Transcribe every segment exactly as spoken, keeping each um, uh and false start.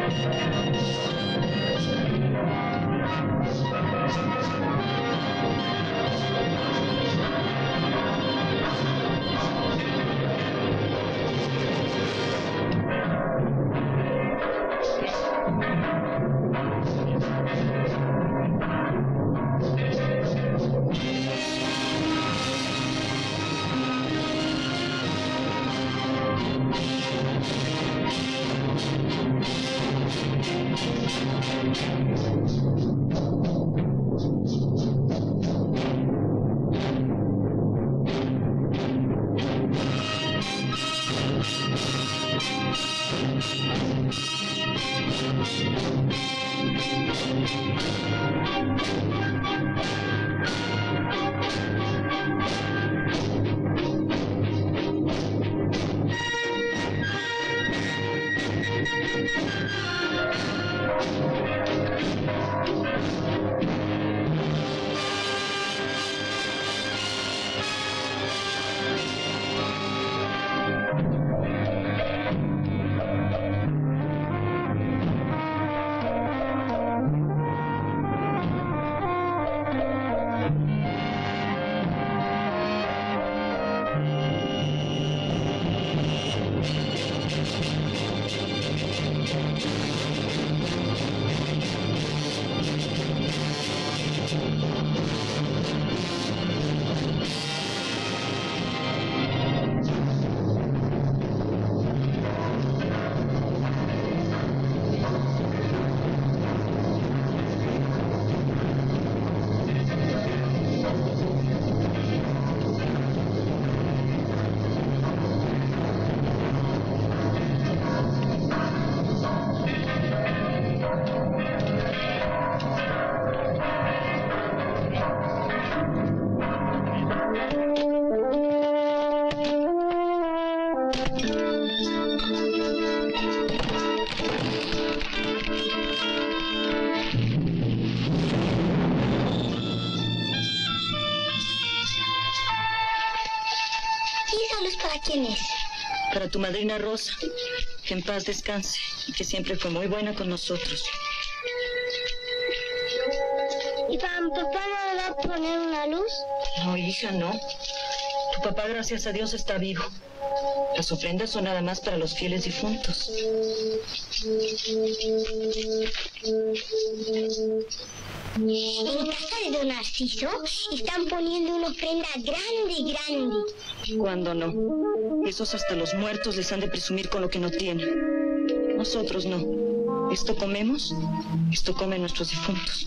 ¿Para quién es? Para tu madrina Rosa, que en paz descanse y que siempre fue muy buena con nosotros. ¿Y para mi papá no le va a poner una luz? No, hija, no. Tu papá, gracias a Dios, está vivo. Las ofrendas son nada más para los fieles difuntos. En casa de don Narciso están poniendo una ofrenda grande, grande. ¿Cuándo no? Esos hasta los muertos les han de presumir con lo que no tienen. Nosotros no. Esto comemos, esto comen nuestros difuntos.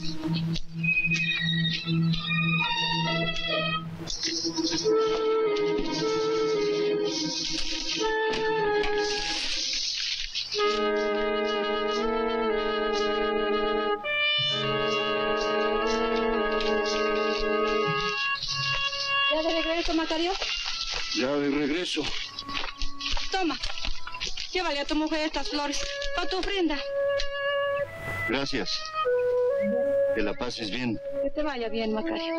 ¿Ya de regreso, Macario? Ya de regreso. Toma, llévale a tu mujer estas flores, para tu ofrenda. Gracias. Que la pases bien. Que te vaya bien, Macario.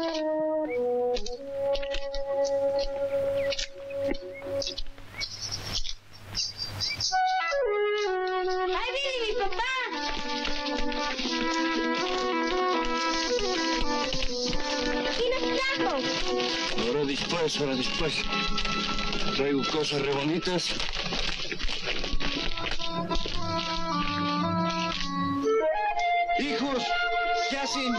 ¡Ahí viene mi papá! ¿Qué nos trajo? Ahora después, ahora después. Traigo cosas re bonitas. ¡Hijos! ¿Qué hacen?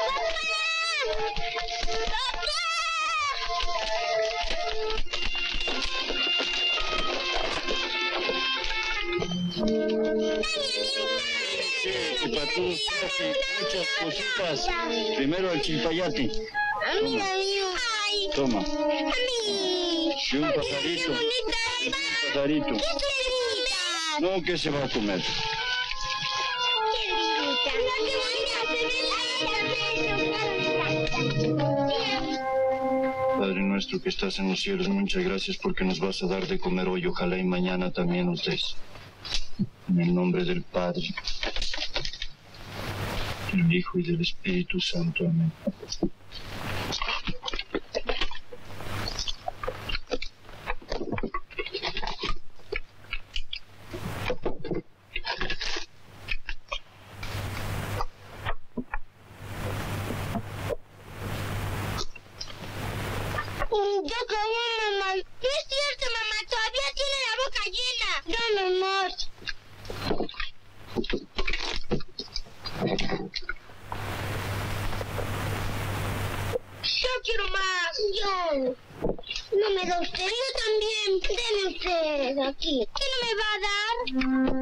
Sí, que para tú hace muchas cositas. Primero el chilpayate. Amigo mío. Ay. Toma. A mí. Y un pajarito. Un pajarito. No, ¿qué se va a comer? Padre nuestro que estás en los cielos, muchas gracias porque nos vas a dar de comer hoy. Ojalá y mañana también nos des. En el nombre del Padre, del Hijo y del Espíritu Santo. Amén. usted aquí? ¿Qué no me va a dar?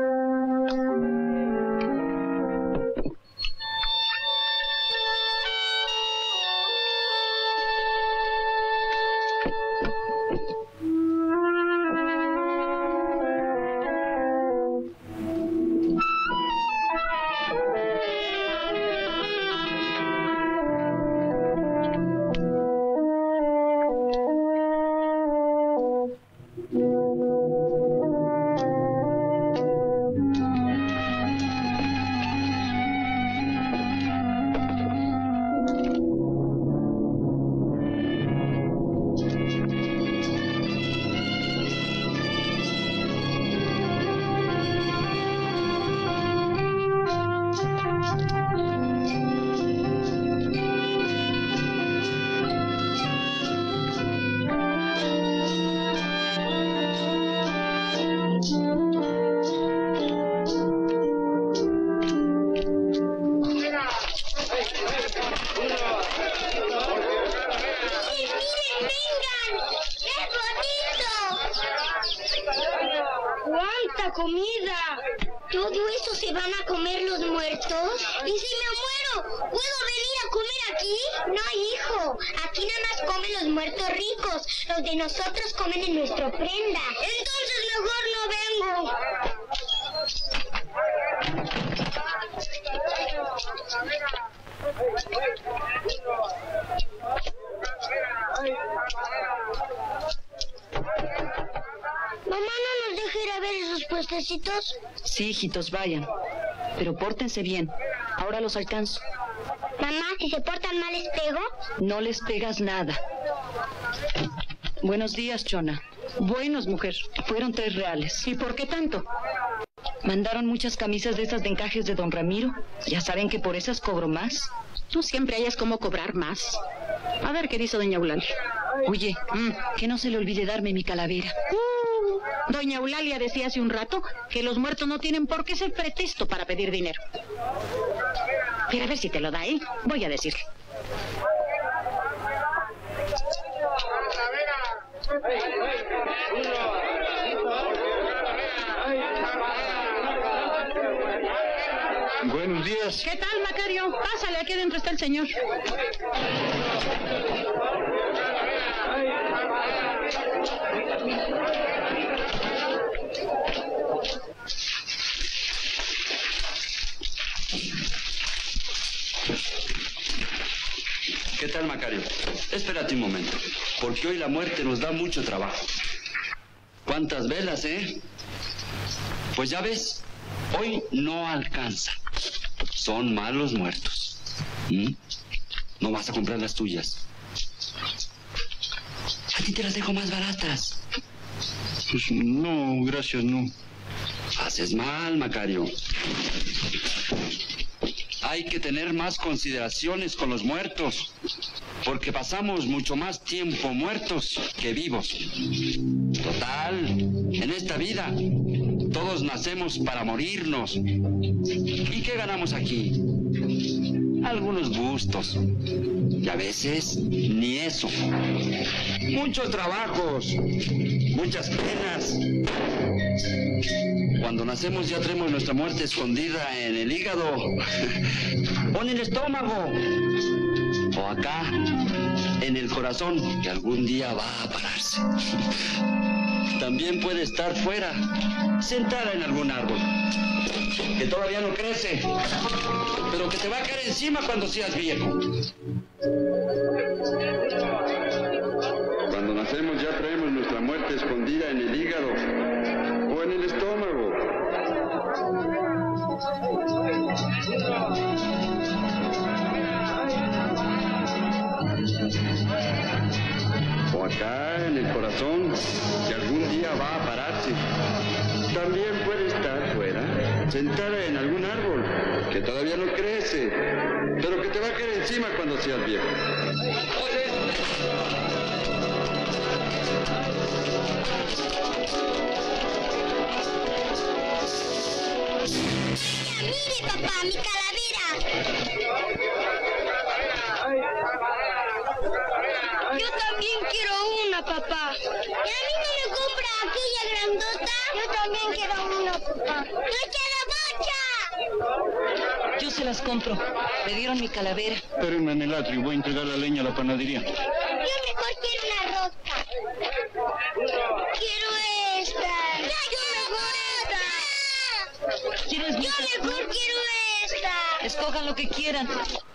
¡Cuánta comida! ¿Todo eso se van a comer los muertos? ¿Y si me muero? ¿Puedo venir a comer aquí? No, hijo. Aquí nada más comen los muertos ricos. Los de nosotros comen en nuestra ofrenda. Entonces mejor no vengo. Mamá, ¿no nos deja ir a ver esos puestecitos? Sí, hijitos, vayan. Pero pórtense bien. Ahora los alcanzo. Mamá, si se portan mal, ¿les pego? No les pegas nada. Buenos días, Chona. Buenos, mujer. Fueron tres reales. ¿Y por qué tanto? Mandaron muchas camisas de esas de encajes de don Ramiro. Ya saben que por esas cobro más. Tú siempre hayas cómo cobrar más. A ver, ¿qué dice doña Eulalia? Oye, mm, que no se le olvide darme mi calavera. Uh, doña Eulalia decía hace un rato que los muertos no tienen por qué ser pretexto para pedir dinero. Pero a ver si te lo da, ¿eh? Voy a decirle. Buenos días. ¿Qué tal, Macario? Pásale, aquí adentro está el señor. ¿Qué tal, Macario? Espérate un momento, porque hoy la muerte nos da mucho trabajo. ¿Cuántas velas, eh? Pues ya ves, hoy no alcanza. Son malos muertos. ¿Mm? No vas a comprar las tuyas. A ti te las dejo más baratas. Pues no, gracias, no. Haces mal, Macario. Hay que tener más consideraciones con los muertos, porque pasamos mucho más tiempo muertos que vivos. Total, en esta vida todos nacemos para morirnos. ¿Y qué ganamos aquí? Algunos gustos. Y a veces ni eso. Muchos trabajos, muchas penas. Cuando nacemos ya traemos nuestra muerte escondida en el hígado o en el estómago o acá en el corazón, que algún día va a pararse. También puede estar fuera, sentada en algún árbol que todavía no crece, pero que te va a caer encima cuando seas viejo. Cuando nacemos ya traemos nuestra muerte escondida en el hígado o en el estómago. O acá en el corazón, que algún día va a pararse. También puede estar fuera, sentada en algún árbol, que todavía no crece, pero que te va a caer encima cuando seas viejo. Mire, papá, mi calavera. Yo también quiero una, papá. Y a mí no me compra aquella grandota? Yo también quiero uno, papá. ¡No quiero mucha! Yo se las compro. Me dieron mi calavera. Espérenme en el atrio, voy a entregar la leña a la panadería. Yo mejor quiero una rosca. Quiero esta. Ya, yo mejor esta. ¿Quieres Yo muchas? mejor quiero esta. Escojan lo que quieran.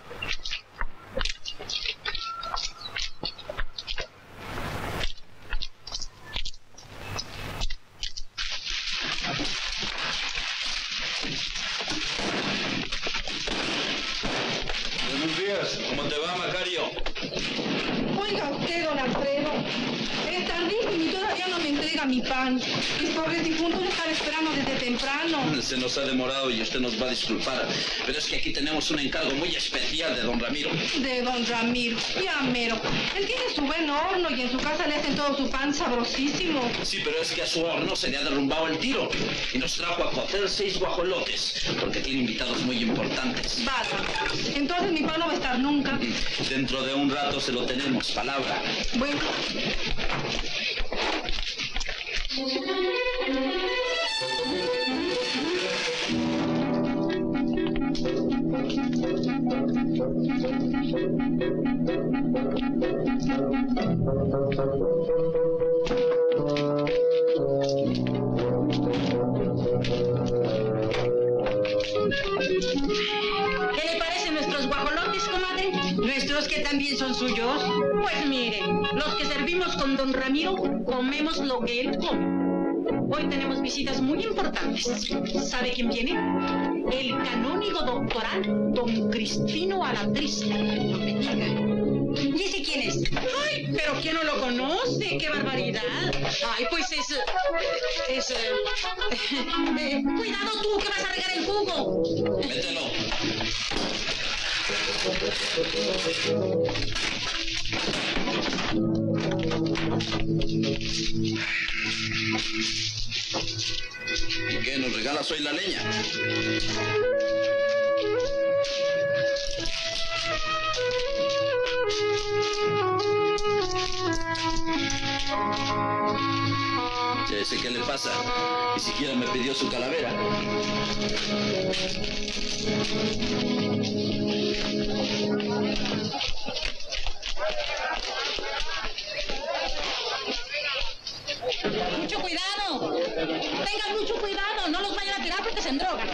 Buenos días, ¿cómo te va, Macario? Oiga usted, don Alfredo, es tardísimo y todavía no me entrega mi pan. Mis pobres difuntos me están esperando desde temprano. Se nos ha demorado y usted nos va a disculpar, pero es que aquí tenemos un encargo muy especial de don Ramiro. De don Ramiro, ya mero. Él tiene su buen horno y en su casa le hacen todo su pan sabrosísimo. Sí, pero es que a su horno se le ha derrumbado el tiro y nos trajo a cocer seis guajolotes, porque tiene invitados muy importantes. Vaya, entonces mi pan no va a estar nunca. Dentro de un rato se lo tenemos, palabra. Bueno. ¿Qué le parecen nuestros guajolotes, comadre? ¿Nuestros que también son suyos? Pues mire, los que servimos con don Ramiro, comemos lo que él come. Hoy tenemos visitas muy importantes. ¿Sabe quién viene? El canónigo doctoral, don Cristino Alatriste. No me diga. ¿Y ese quién es? Ay, pero ¿quién no lo conoce? ¡Qué barbaridad! Ay, pues es... es... eh, eh, cuidado tú, que vas a regar el jugo. Mételo. ¿Y qué? ¿Nos regalas hoy la leña? ¿Y ese qué le pasa? Ni siquiera me pidió su calavera. Mucho cuidado. Tengan mucho cuidado. No los vayan a tirar porque se endrogan.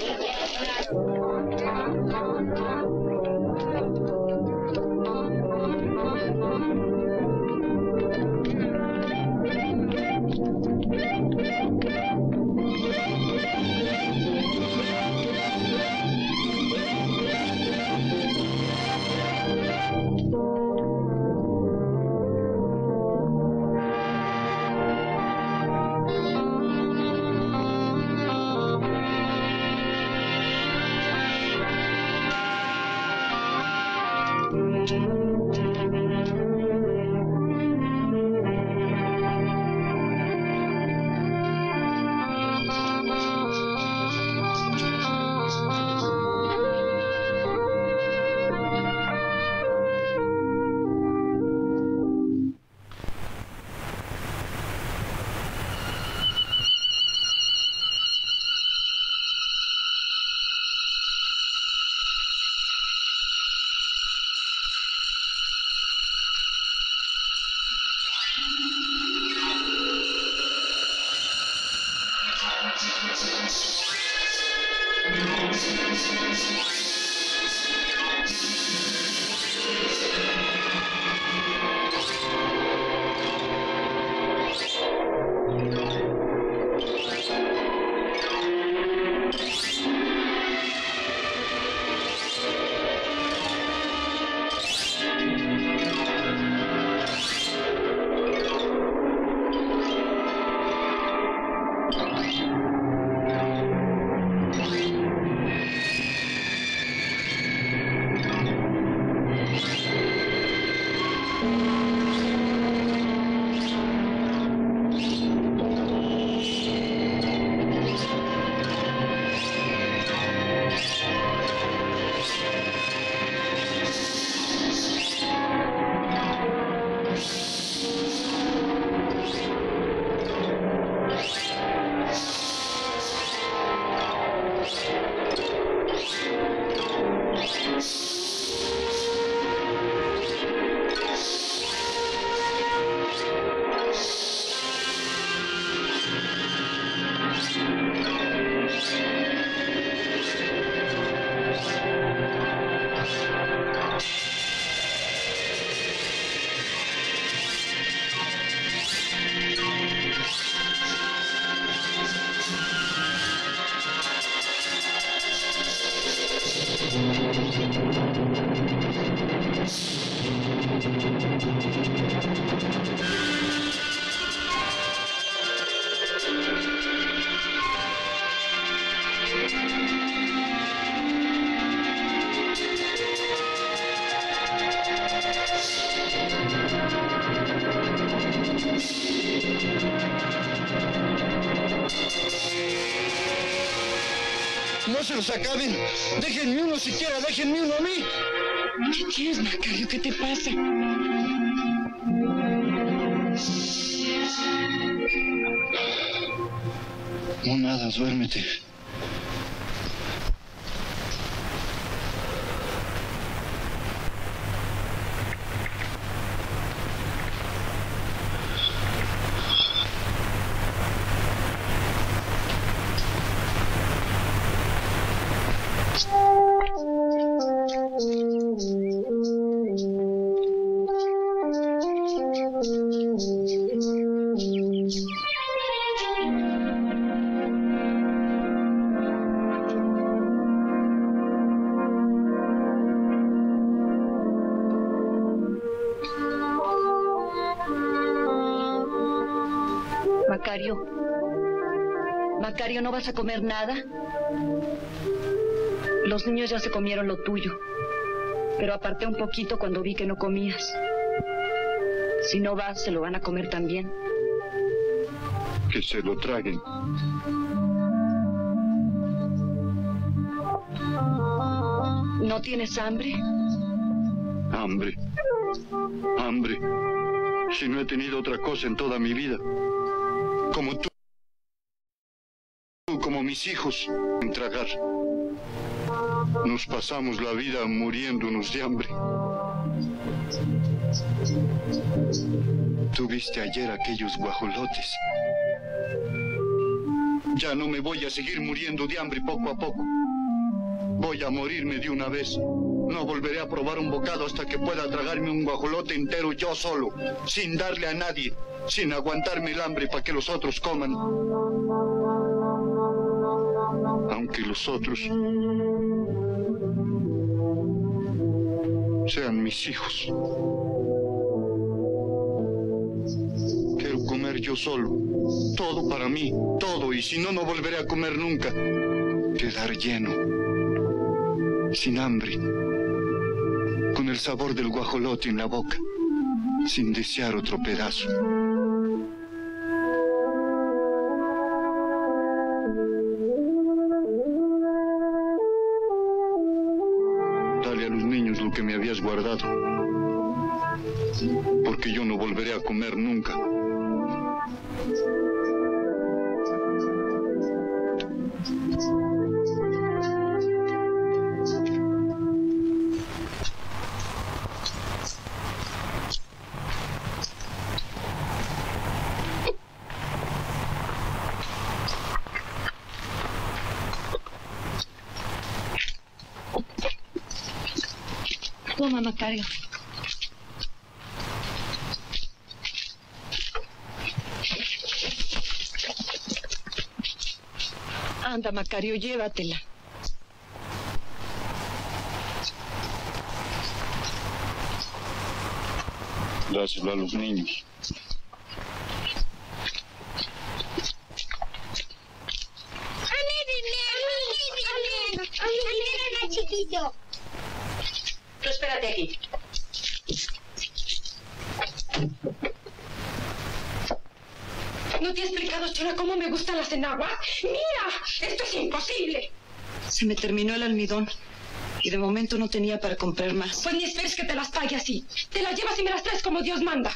No se los acaben. Déjenme uno siquiera, déjenme uno a mí. ¿Qué quieres, Macario? ¿Qué te pasa? No, nada, duérmete. Macario. Macario, ¿no vas a comer nada? Los niños ya se comieron lo tuyo, pero aparté un poquito cuando vi que no comías. Si no vas, se lo van a comer también. Que se lo traguen. ¿No tienes hambre? Hambre. Hambre. Si no he tenido otra cosa en toda mi vida. Como tú, como mis hijos, en tragar. Nos pasamos la vida muriéndonos de hambre. Tú viste ayer aquellos guajolotes. Ya no me voy a seguir muriendo de hambre poco a poco. Voy a morirme de una vez. No volveré a probar un bocado hasta que pueda tragarme un guajolote entero yo solo, sin darle a nadie, sin aguantarme el hambre para que los otros coman. Aunque los otros sean mis hijos. Quiero comer yo solo, todo para mí, todo, y si no, no volveré a comer nunca. Quedar lleno, sin hambre, con el sabor del guajolote en la boca, sin desear otro pedazo. Dale a los niños lo que me habías guardado, porque yo no volveré a comer nunca. Toma, Macario. Anda, Macario, llévatela. Dáselo a los niños. Chiquito. Tú espérate aquí. ¿No te he explicado, Chona, cómo me gustan las enaguas? ¡Mira! ¡Esto es imposible! Se me terminó el almidón y de momento no tenía para comprar más. Pues ni esperes que te las pague así. Te las llevas y me las traes como Dios manda.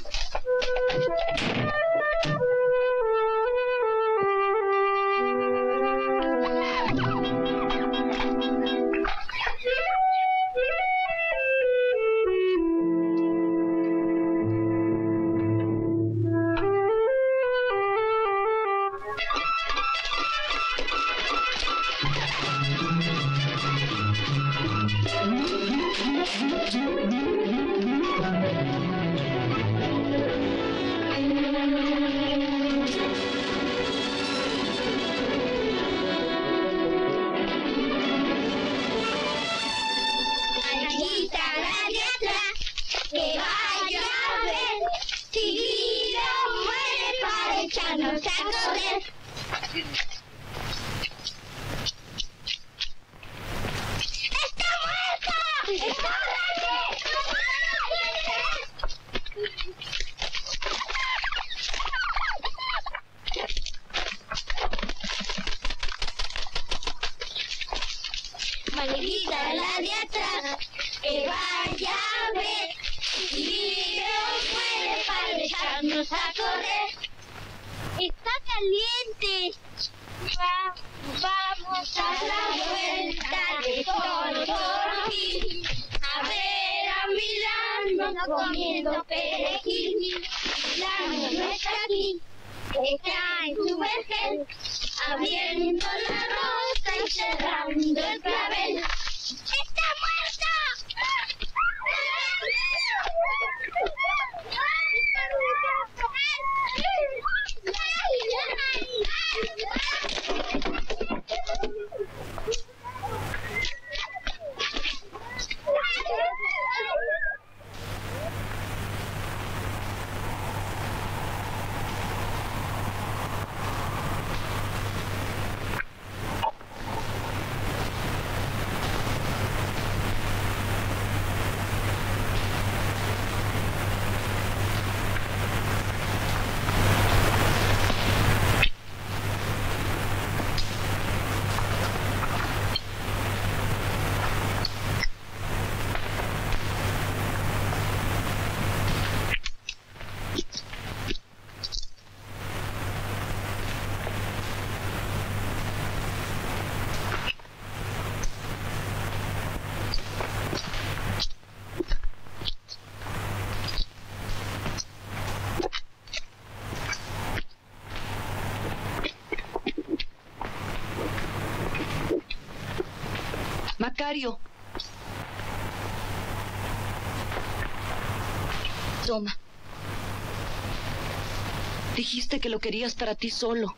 amiguita la de atrás, que vaya a ver si nos puede para echarnos a correr. Está caliente. Va, vamos a la vuelta de todo por aquí. A ver a Milano comiendo perejil. Milano no está aquí, está en su vergel, abriendo la rosa y cerrando el clavel. ¡Está muerto! Macario. Toma. Dijiste que lo querías para ti solo.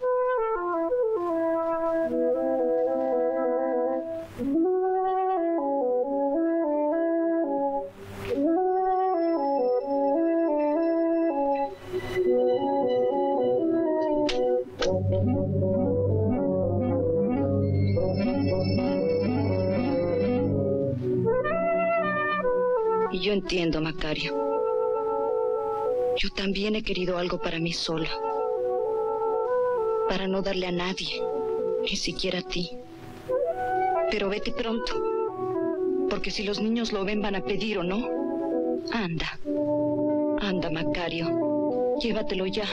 Y yo entiendo, Macario. Yo también he querido algo para mí sola. Para no darle a nadie, ni siquiera a ti. Pero vete pronto. Porque si los niños lo ven van a pedir o no. Anda. Anda, Macario. Llévatelo ya.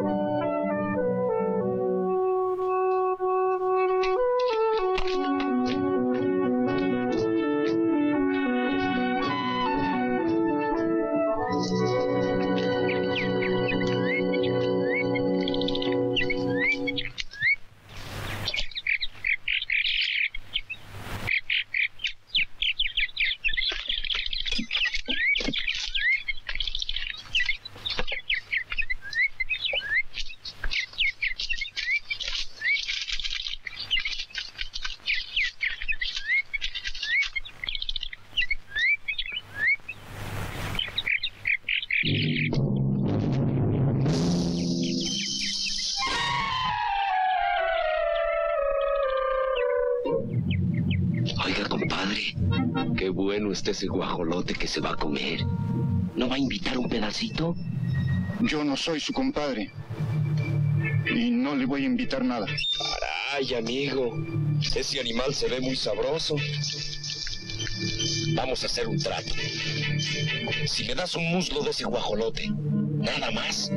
Oiga, compadre, qué bueno está ese guajolote que se va a comer. ¿No va a invitar un pedacito? Yo no soy su compadre. Y no le voy a invitar nada. Caray, amigo. Ese animal se ve muy sabroso. Vamos a hacer un trato. Si me das un muslo de ese guajolote, nada más,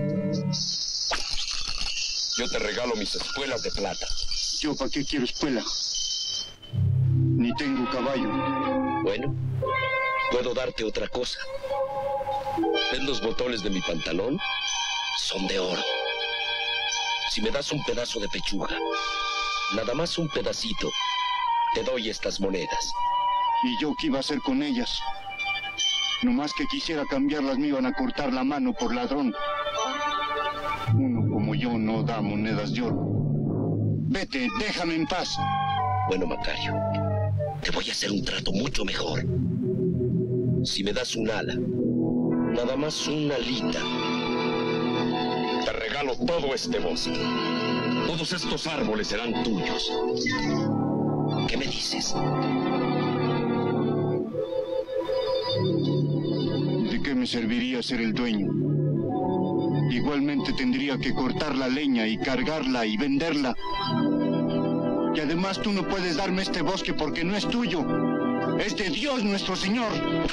yo te regalo mis espuelas de plata. ¿Yo para qué quiero espuela? Ni tengo caballo. Bueno, puedo darte otra cosa. ¿Ves los botones de mi pantalón? Son de oro. Si me das un pedazo de pechuga, nada más un pedacito, te doy estas monedas. ¿Y yo qué iba a hacer con ellas? Nomás que quisiera cambiarlas me iban a cortar la mano por ladrón. Uno como yo no da monedas de oro. Vete, déjame en paz. Bueno, Macario, te voy a hacer un trato mucho mejor. Si me das un ala, nada más una alita, te regalo todo este bosque. Todos estos árboles serán tuyos. ¿Qué me dices? ¿De qué me serviría ser el dueño? Igualmente tendría que cortar la leña y cargarla y venderla. Y además tú no puedes darme este bosque porque no es tuyo. Es de Dios nuestro Señor.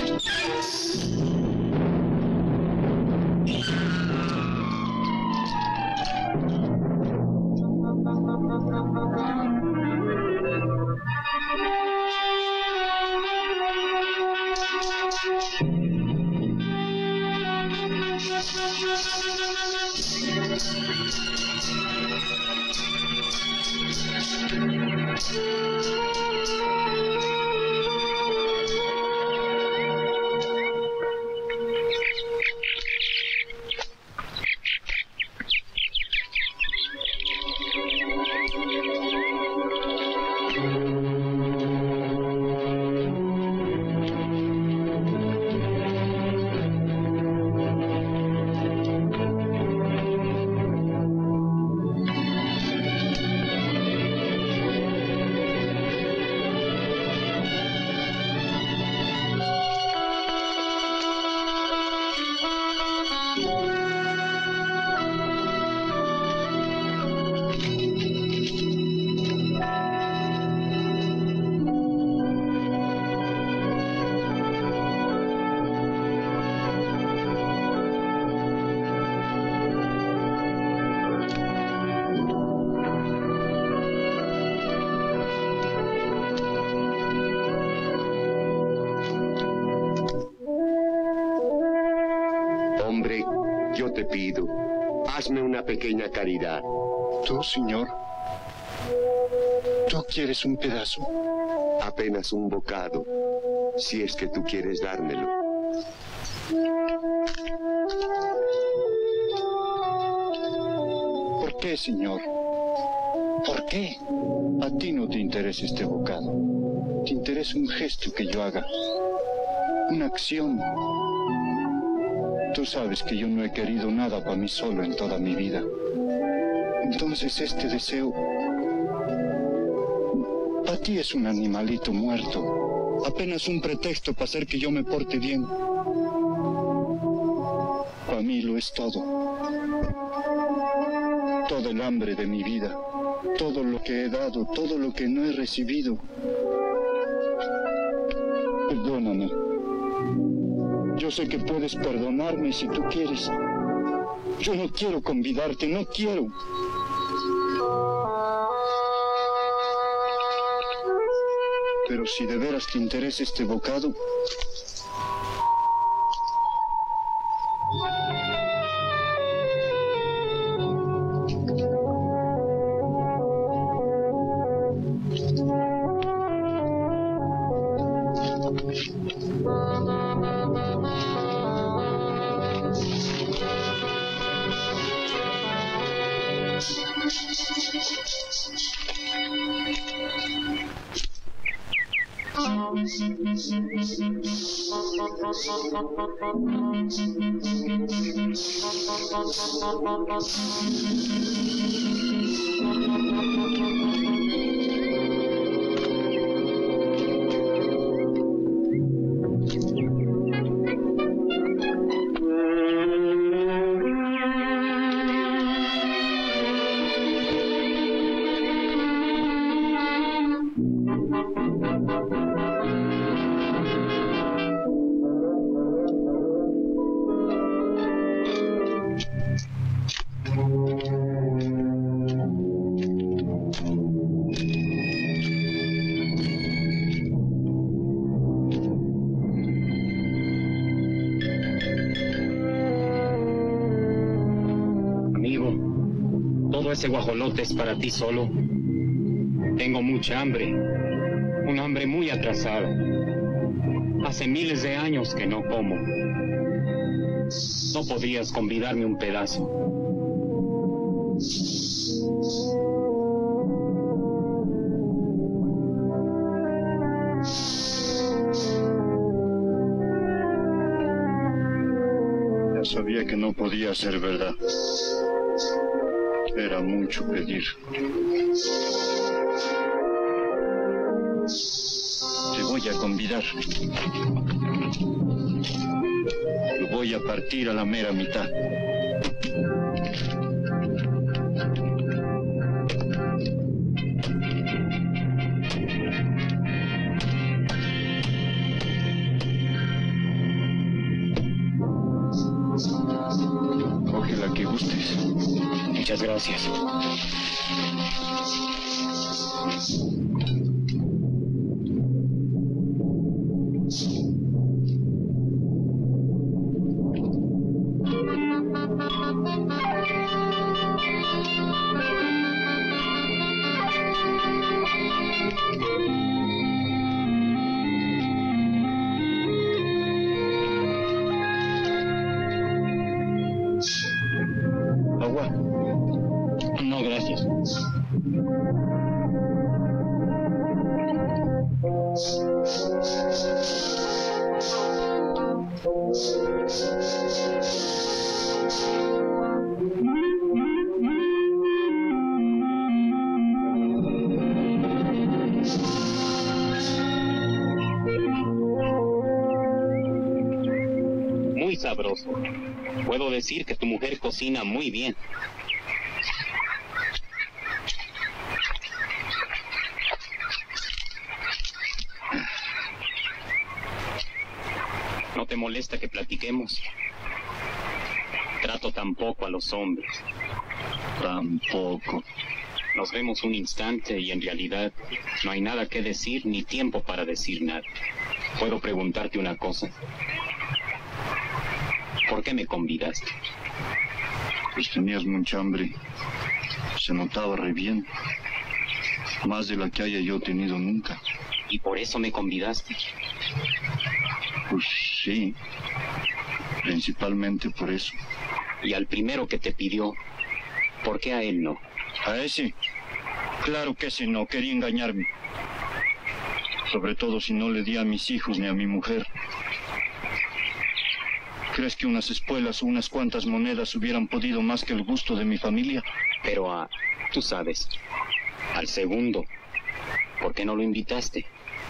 Hombre, yo te pido, hazme una pequeña caridad. ¿Tú, señor? ¿Tú quieres un pedazo? Apenas un bocado, si es que tú quieres dármelo. ¿Por qué, señor? ¿Por qué? A ti no te interesa este bocado. Te interesa un gesto que yo haga. Una acción. Tú sabes que yo no he querido nada para mí solo en toda mi vida. Entonces este deseo para ti es un animalito muerto. Apenas un pretexto para hacer que yo me porte bien. Para mí lo es todo. Todo el hambre de mi vida. Todo lo que he dado, todo lo que no he recibido. Perdóname. Yo sé que puedes perdonarme si tú quieres. Yo no quiero convidarte, no quiero. Pero si de veras te interesa este bocado, ese guajolote es para ti solo. Tengo mucha hambre, un hambre muy atrasada. Hace miles de años que no como. ¿No podrías convidarme un pedazo? Ya sabía que no podía ser verdad. Era mucho pedir. Te voy a convidar. Lo voy a partir a la mera mitad. gustes. Muchas gracias. Agua. No, gracias. Muy sabroso. Puedo decir que tu mujer cocina muy bien. ¿No te molesta que platiquemos? Trato tampoco a los hombres. Tampoco. Nos vemos un instante y en realidad no hay nada que decir ni tiempo para decir nada. ¿Puedo preguntarte una cosa? ¿Por qué me convidaste? Pues tenías mucha hambre. Se notaba re bien. Más de la que haya yo tenido nunca. ¿Y por eso me convidaste? Pues sí. Principalmente por eso. Y al primero que te pidió, ¿por qué a él no? ¿A ese? Claro que ese no. Quería engañarme. Sobre todo si no le di a mis hijos ni a mi mujer. ¿Crees que unas espuelas o unas cuantas monedas hubieran podido más que el gusto de mi familia? Pero a, tú sabes, al segundo, ¿por qué no lo invitaste?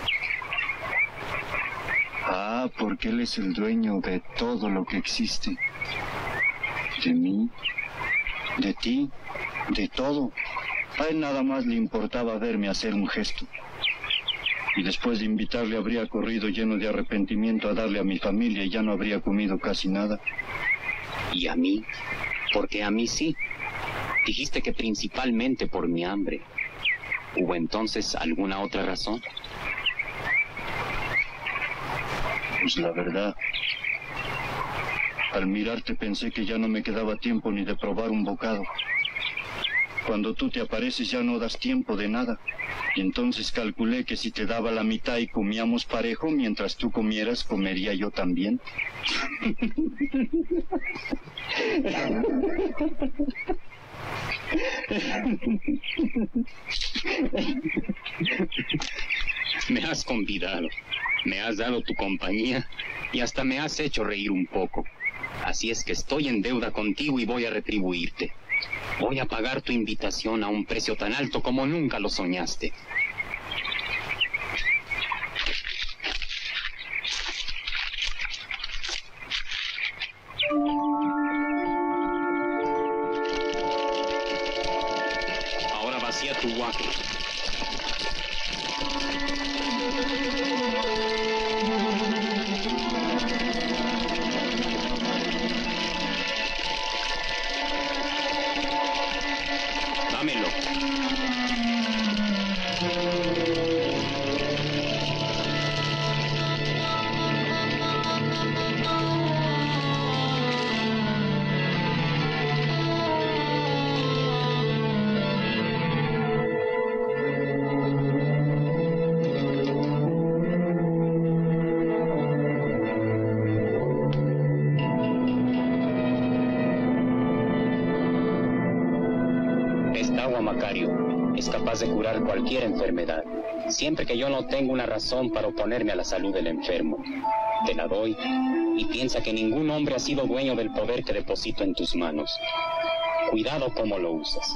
Ah, porque él es el dueño de todo lo que existe. De mí, de ti, de todo. A él nada más le importaba verme hacer un gesto. Y después de invitarle habría corrido lleno de arrepentimiento a darle a mi familia y ya no habría comido casi nada. ¿Y a mí? Porque a mí sí. Dijiste que principalmente por mi hambre. ¿Hubo entonces alguna otra razón? Pues la verdad, al mirarte pensé que ya no me quedaba tiempo ni de probar un bocado. Cuando tú te apareces ya no das tiempo de nada. Y entonces calculé que si te daba la mitad y comíamos parejo, mientras tú comieras, comería yo también. Me has convidado, me has dado tu compañía y hasta me has hecho reír un poco. Así es que estoy en deuda contigo y voy a retribuirte. Voy a pagar tu invitación a un precio tan alto como nunca lo soñaste. Ahora vacía tu guaje. Dámelo. Esta agua, Macario, es capaz de curar cualquier enfermedad, siempre que yo no tenga una razón para oponerme a la salud del enfermo. Te la doy y piensa que ningún hombre ha sido dueño del poder que deposito en tus manos. Cuidado cómo lo usas.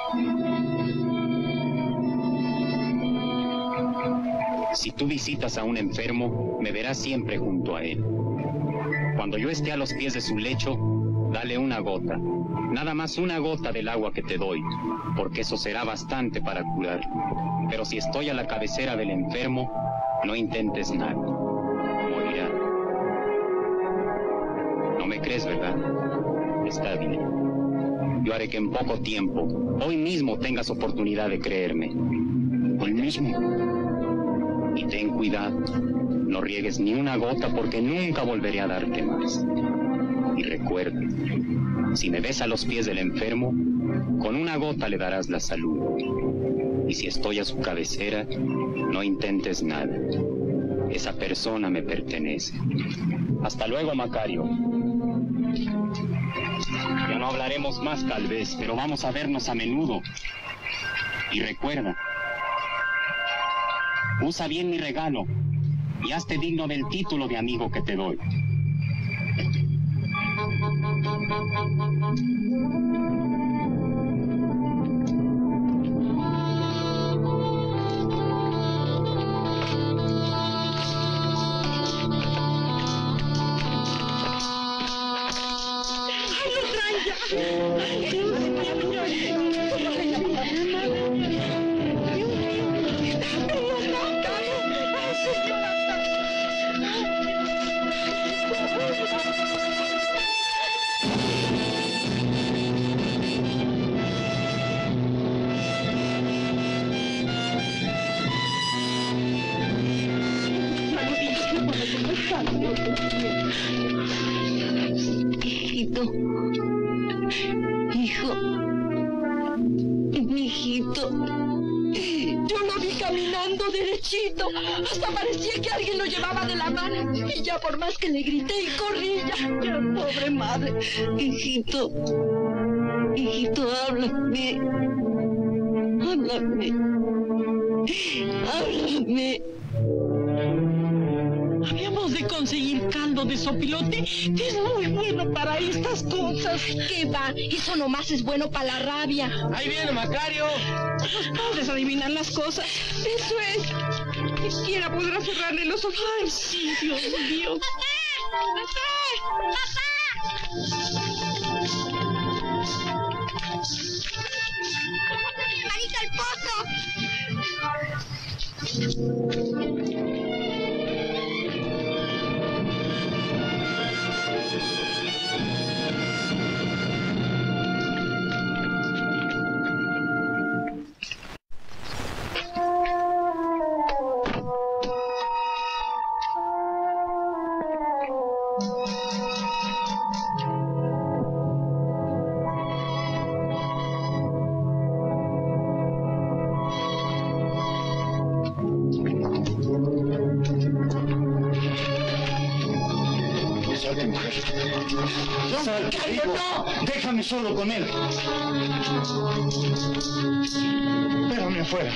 Si tú visitas a un enfermo, me verás siempre junto a él. Cuando yo esté a los pies de su lecho, dale una gota, nada más una gota del agua que te doy, porque eso será bastante para curar. Pero si estoy a la cabecera del enfermo, no intentes nada. Morirá. ¿No me crees, verdad? Está bien. Yo haré que en poco tiempo, hoy mismo, tengas oportunidad de creerme. ¿Hoy mismo? Y ten cuidado, no riegues ni una gota porque nunca volveré a darte más. Y recuerde, si me ves a los pies del enfermo, con una gota le darás la salud. Y si estoy a su cabecera, no intentes nada. Esa persona me pertenece. Hasta luego, Macario. Ya no hablaremos más, tal vez, pero vamos a vernos a menudo. Y recuerda, usa bien mi regalo y hazte digno del título de amigo que te doy. Hijito, hijo, mi hijito. Yo lo vi caminando derechito, hasta parecía que alguien lo llevaba de la mano. Y ya por más que le grité y corrí, ya, ya, pobre madre. Hijito, hijito, háblame, háblame, háblame. Habíamos de conseguir caldo de sopilote, que es muy bueno para estas cosas. ¿Qué va? Eso nomás es bueno para la rabia. Ahí viene Macario. Los padres adivinan las cosas. Eso es. Quisiera poder cerrarle los ojos. Ay, sí, Dios mío. ¡Papá! ¡Manito al pozo! Salte, mujer. Salte, digo. Déjame solo con él. Espérame afuera.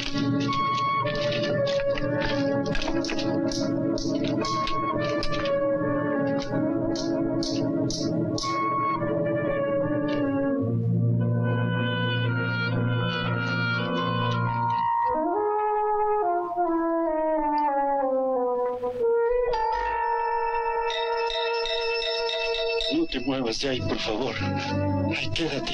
No te muevas de ahí, por favor. Ahí quédate.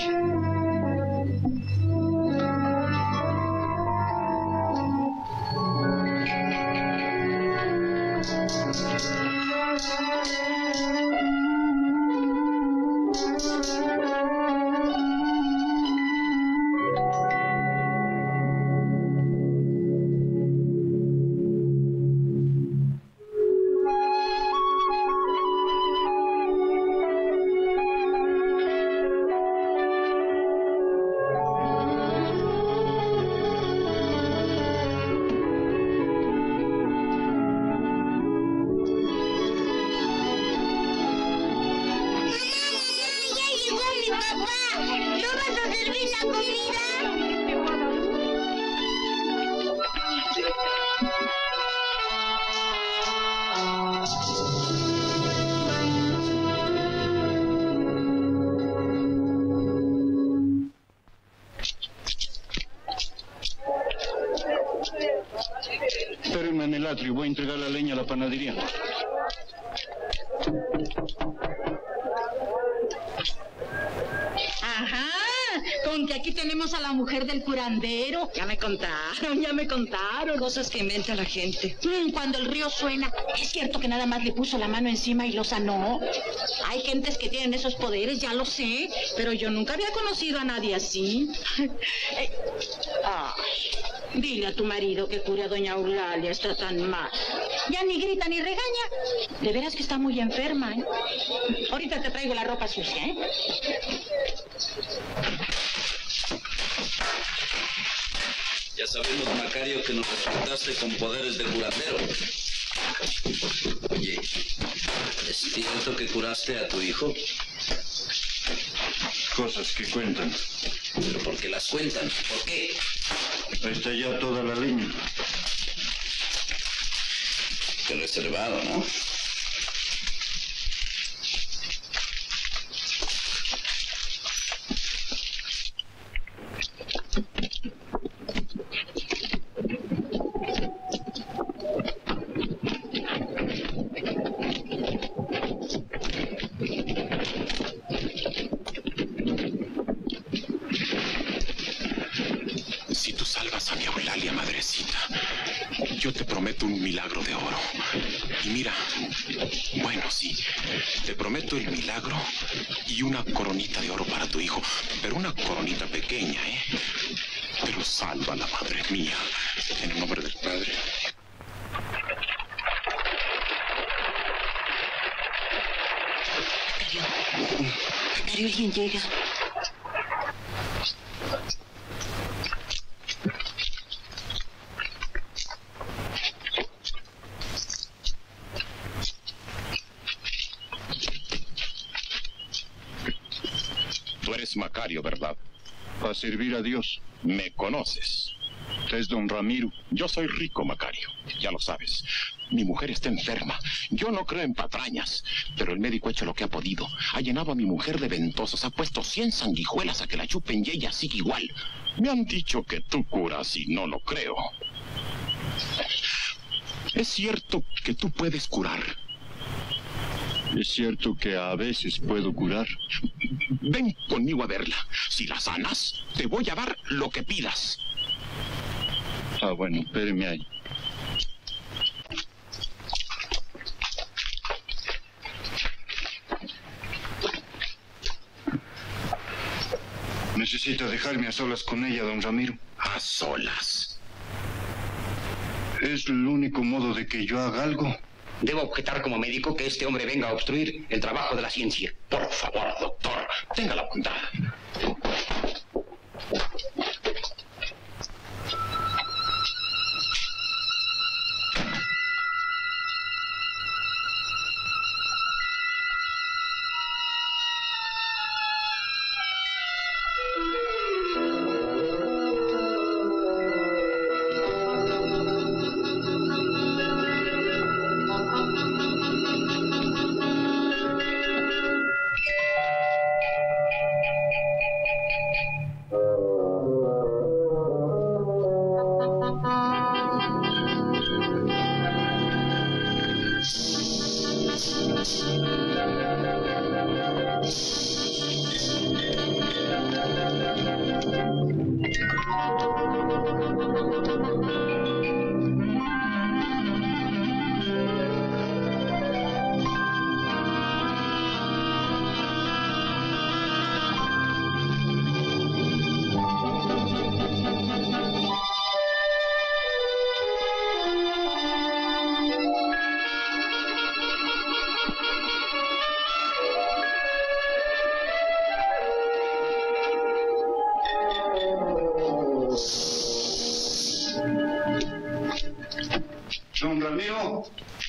Espérenme en el atrio, voy a entregar la leña a la panadería. Ajá, con que aquí tenemos a la mujer del curandero. Ya me contaron, ya me contaron. Cosas que inventa la gente. Mm, cuando el río suena, ¿es cierto que nada más le puso la mano encima y lo sanó? Hay gentes que tienen esos poderes, ya lo sé, pero yo nunca había conocido a nadie así. Eh, ay, dile a tu marido que cure a doña Eulalia, está tan mal. Ya ni grita ni regaña. De veras que está muy enferma, ¿eh? Ahorita te traigo la ropa sucia, ¿eh? Ya sabemos, Macario, que nos resultaste con poderes de curandero. Oye, ¿es cierto que curaste a tu hijo? Cosas que cuentan. ¿Pero por qué las cuentan? ¿Por qué? Ahí está ya toda la leña. Qué reservado, ¿no? Si tú salvas a mi Eulalia, madrecita, yo te prometo un milagro de oro. Y mira, bueno, sí, te prometo el milagro y una coronita de oro para tu hijo, pero una coronita pequeña, ¿eh? Pero sálvala, madre mía, en el nombre del Padre. Macario, Macario, alguien llega. Tú eres Macario, ¿verdad? A servir a Dios. ¿Me conoces? Usted es don Ramiro. Yo soy rico, Macario, ya lo sabes. Mi mujer está enferma. Yo no creo en patrañas, pero el médico ha hecho lo que ha podido. Ha llenado a mi mujer de ventosos, ha puesto cien sanguijuelas a que la chupen y ella sigue igual. Me han dicho que tú curas y no lo creo. ¿Es cierto que tú puedes curar? Es cierto que a veces puedo curar. Ven conmigo a verla. Si la sanas, te voy a dar lo que pidas. Ah, bueno, espéreme ahí. Necesita dejarme a solas con ella, don Ramiro. ¿A solas? Es el único modo de que yo haga algo. Debo objetar como médico que este hombre venga a obstruir el trabajo de la ciencia. Por favor, doctor, tenga la bondad. Don Ramiro.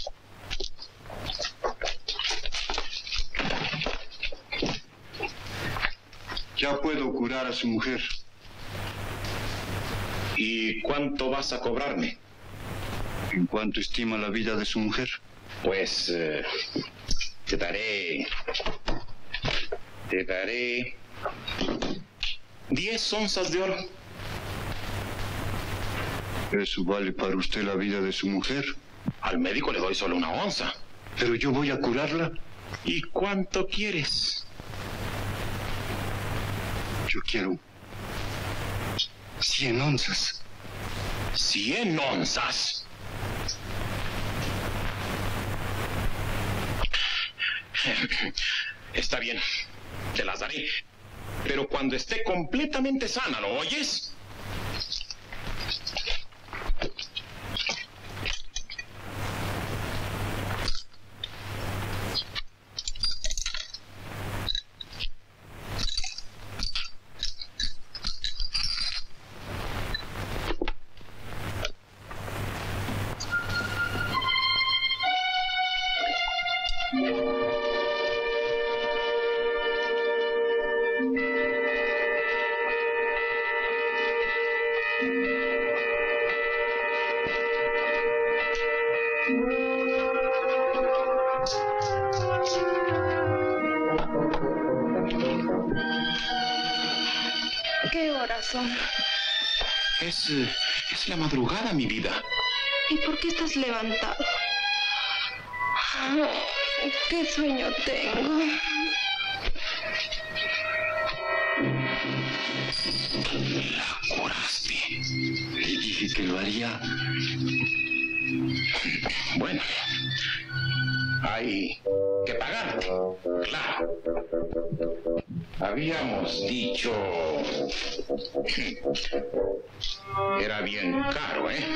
Ya puedo curar a su mujer. ¿Y cuánto vas a cobrarme? ¿En cuánto estima la vida de su mujer? Pues eh, te daré... Te daré... Diez onzas de oro. ¿Eso vale para usted la vida de su mujer? Al médico le doy solo una onza. Pero yo voy a curarla. ¿Y cuánto quieres? Yo quiero... Cien onzas. ¿Cien onzas? Está bien, te las daré. Pero cuando esté completamente sana, ¿lo oyes? ¿Qué horas son? Es, eh, es la madrugada, mi vida. ¿Y por qué estás levantado? Oh, qué sueño tengo. La curaste. Le dije que lo haría. Bueno, hay que pagarte, claro. Habíamos dicho... Era bien caro, ¿eh?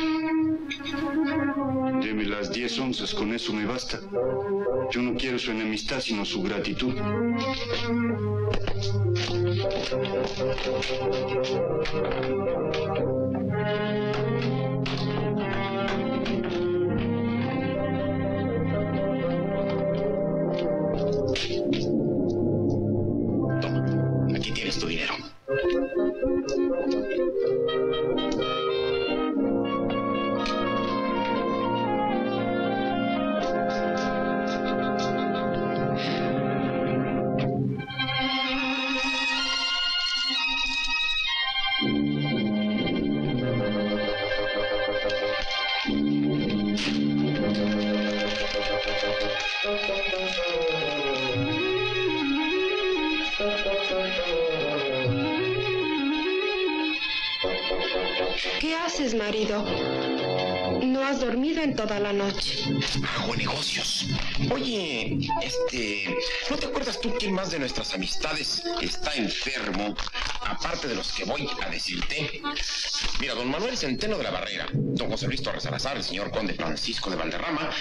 Deme las diez onzas, con eso me basta. Yo no quiero su enemistad, sino su gratitud. Toma, aquí tienes tu dinero. ¿Qué haces, marido? No has dormido en toda la noche. Hago negocios. Oye, este... ¿no te acuerdas tú quién más de nuestras amistades está enfermo? Aparte de los que voy a decirte. Mira, don Manuel Centeno de la Barrera, don José Luis Torres Salazar, el señor conde Francisco de Valderrama.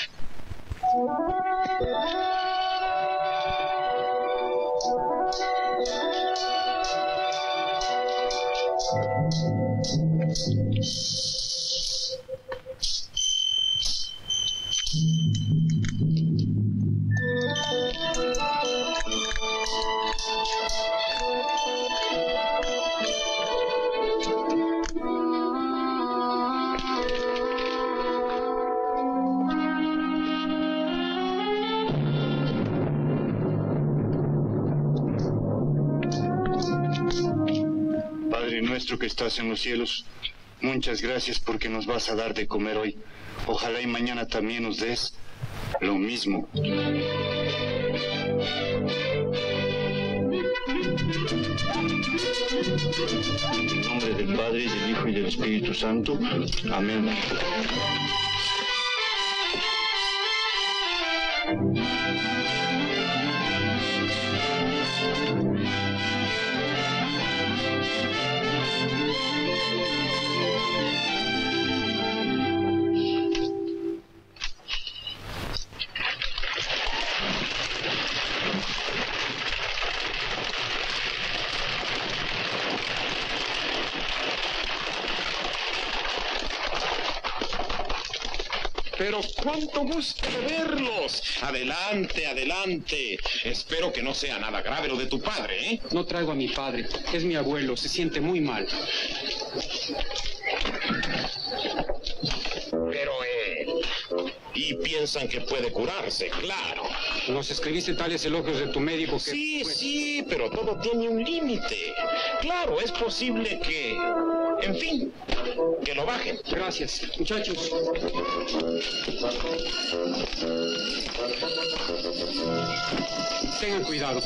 Padre nuestro que estás en los cielos, muchas gracias porque nos vas a dar de comer hoy. Ojalá y mañana también nos des lo mismo. En nombre del Padre, y del Hijo y del Espíritu Santo. Amén. Pero cuánto gusto de verlos. Adelante, adelante. Espero que no sea nada grave lo de tu padre, ¿eh? No traigo a mi padre. Es mi abuelo. Se siente muy mal. Pero él... Y piensan que puede curarse, claro. Nos escribiste tales elogios de tu médico que... Sí, sí, pero todo tiene un límite. Claro, es posible que... En fin, que lo bajen. Gracias, muchachos. Tengan cuidado.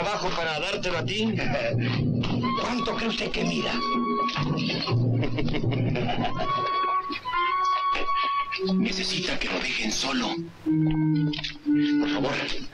trabajo para dártelo a ti. ¿Cuánto cree usted que mida? Necesita que lo dejen solo. Por favor.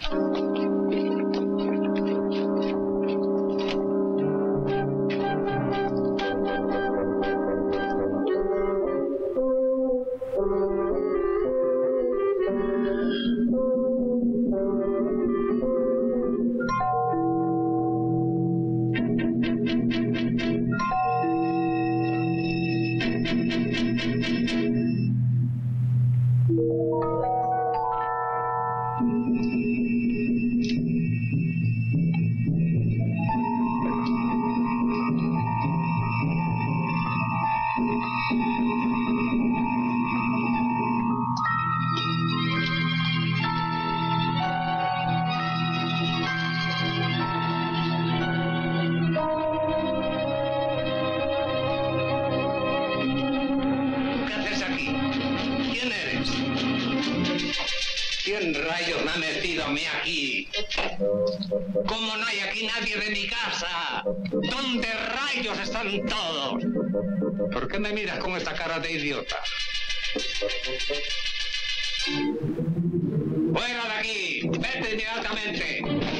¿Quién rayos me ha metido a mí aquí? ¿Cómo no hay aquí nadie de mi casa? ¿Dónde rayos están todos? ¿Por qué me miras con esta cara de idiota? ¡Fuera de aquí! ¡Vete inmediatamente!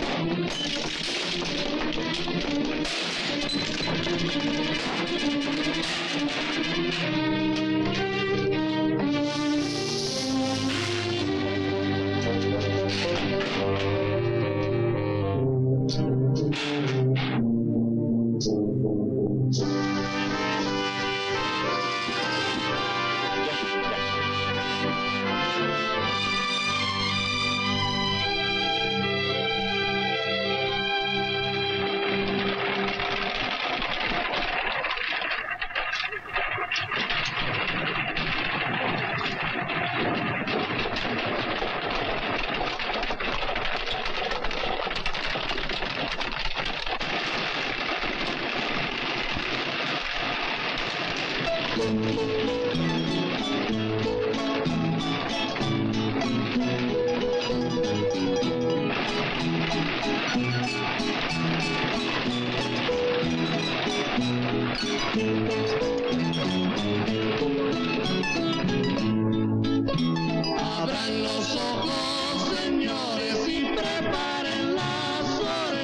Abran los ojos, señores, y preparen las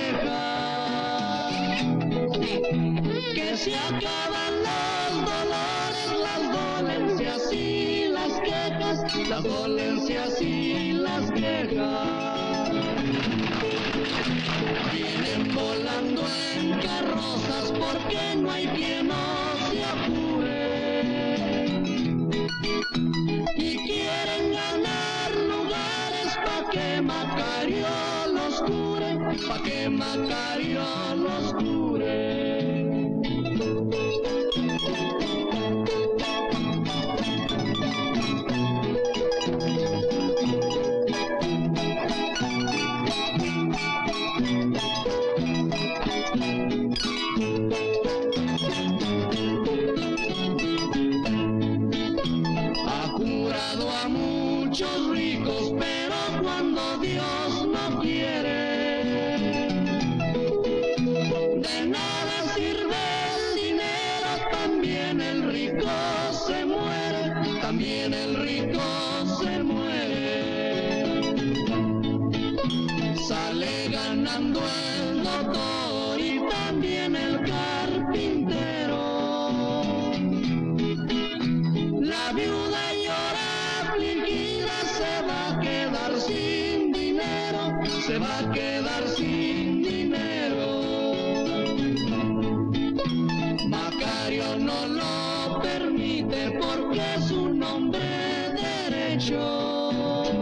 orejas, que se acaban los dolores, las dolencias y las quejas, las dolencias y las quejas. Vienen volando en carrozas porque no hay quien no se apure, y quieren ganar lugares pa' que Macario los cure, pa' que Macario los cure. A muchos ricos, pero cuando Dios no quiere, de nada sirve el dinero, también el rico se muere, también el rico se muere. Sale ganando el doctor y también el carpintero. La viuda llora afligida, se va a quedar sin dinero, se va a quedar sin dinero. Macario no lo permite porque es un hombre derecho.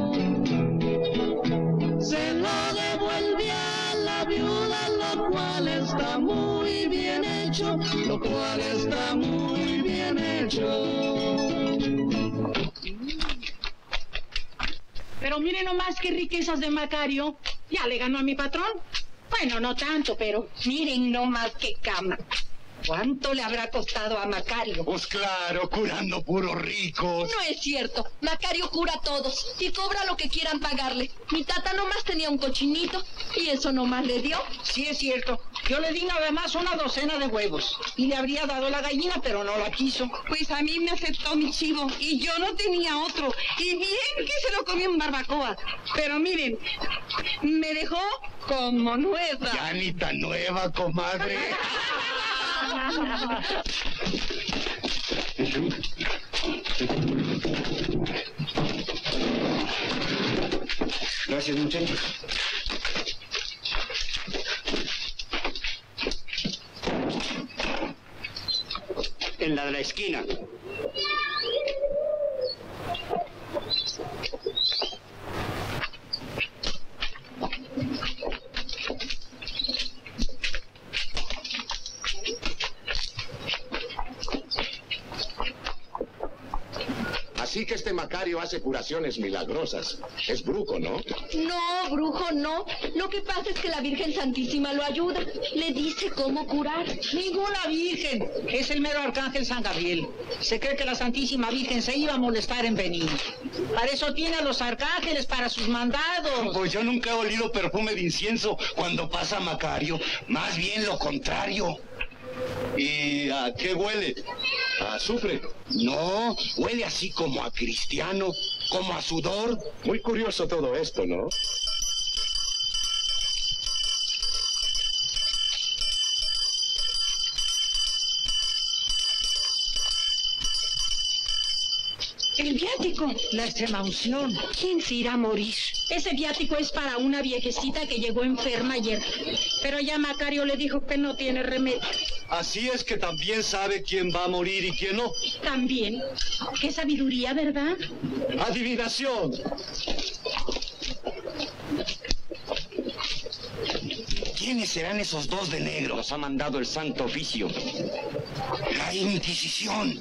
Se lo devuelve a la viuda, lo cual está muy bien hecho, lo cual está muy bien hecho. Pero miren nomás qué riquezas de Macario. Ya le ganó a mi patrón. Bueno, no tanto, pero miren nomás qué cama. ¿Cuánto le habrá costado a Macario? Pues claro, curando puros ricos. No es cierto. Macario cura a todos y cobra lo que quieran pagarle. Mi tata nomás tenía un cochinito y eso nomás le dio. Sí, es cierto. Yo le di nada más una docena de huevos y le habría dado la gallina, pero no la quiso. Pues a mí me aceptó mi chivo y yo no tenía otro. Y bien que se lo comió en barbacoa. Pero miren, me dejó como nueva. Ya ni tan nueva, comadre. Gracias, muchachos. En la de la esquina. Así que este Macario hace curaciones milagrosas. Es brujo, ¿no? No, brujo, no. Lo que pasa es que la Virgen Santísima lo ayuda. Le dice cómo curar. Ninguna virgen. Es el mero arcángel San Gabriel. Se cree que la Santísima Virgen se iba a molestar en venir. Para eso tiene a los arcángeles, para sus mandados. Pues yo nunca he olido perfume de incienso cuando pasa Macario. Más bien lo contrario. ¿Y a qué huele? ¿A azufre? No, huele así como a cristiano, como a sudor. Muy curioso todo esto, ¿no? El viático. La extrema unción. ¿Quién se irá a morir? Ese viático es para una viejecita que llegó enferma ayer. Pero ya Macario le dijo que no tiene remedio. Así es que también sabe quién va a morir y quién no. También. Qué sabiduría, ¿verdad? Adivinación. ¿Quiénes serán esos dos de negro? Los ha mandado el Santo Oficio. La Inquisición.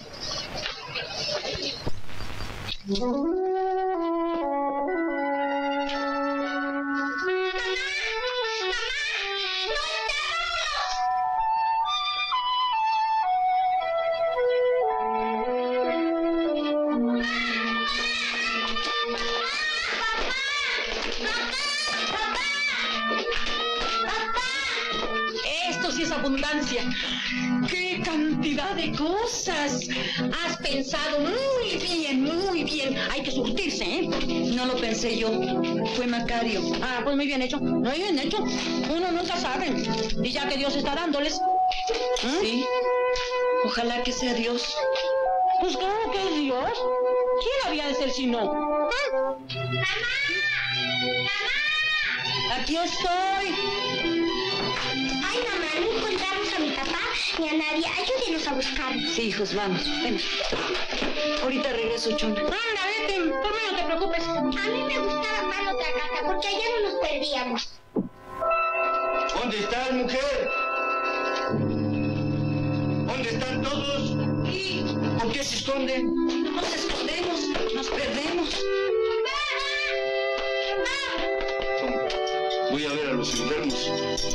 Esto sí es abundancia. ¡Qué cantidad de cosas! Has pensado muy bien, muy bien. Hay que surtirse, ¿eh? No lo pensé yo. Fue Macario. Ah, pues muy bien hecho. Muy bien hecho. Uno nunca sabe. Y ya que Dios está dándoles. ¿eh? Sí. Ojalá que sea Dios. Pues claro que es Dios. ¿Quién había de ser si no? ¿Eh? ¡Mamá! ¡Mamá! Aquí estoy. Ay, mamá, no encontramos a mi papá ni a nadie. Ayúdenos a buscarlo. Sí, hijos, vamos. Ven. Ahorita regreso, Chona. Anda, vete. Por mí no te preocupes. A mí me gustaba más otra casa porque allá no nos perdíamos. ¿Dónde estás, mujer? ¿Dónde están todos? ¿Y ¿Por qué se esconden? nos escondemos? Nos perdemos. Voy a ver a los enfermos.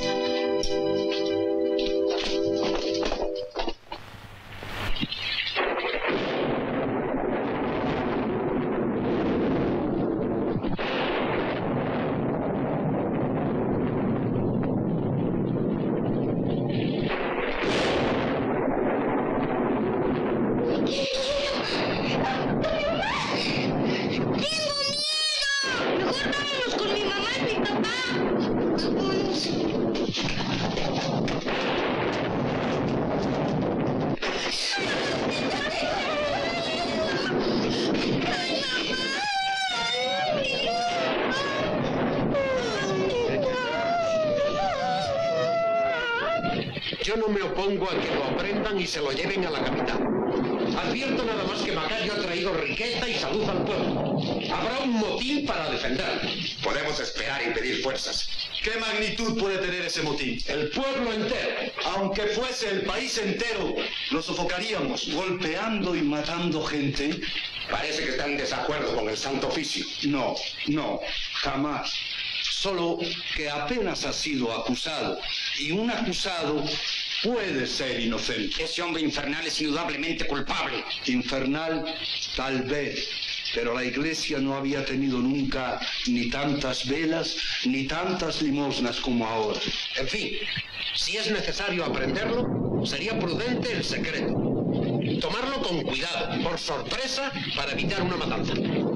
Yo no me opongo a que lo aprendan y se lo lleven a la capital. Advierto nada más que Macario ha traído riqueza y salud al pueblo. Habrá un motín para defenderlo. Podemos esperar y pedir fuerzas. ¿Qué magnitud puede tener ese motín? El pueblo entero. Aunque fuese el país entero, lo sofocaríamos, golpeando y matando gente. Parece que está en desacuerdo con el Santo Oficio. No, no, jamás. Solo que apenas ha sido acusado. Y un acusado puede ser inocente. Ese hombre infernal es indudablemente culpable. Infernal, tal vez, pero la iglesia no había tenido nunca ni tantas velas ni tantas limosnas como ahora. En fin, si es necesario aprenderlo, sería prudente el secreto. Tomarlo con cuidado, por sorpresa, para evitar una matanza.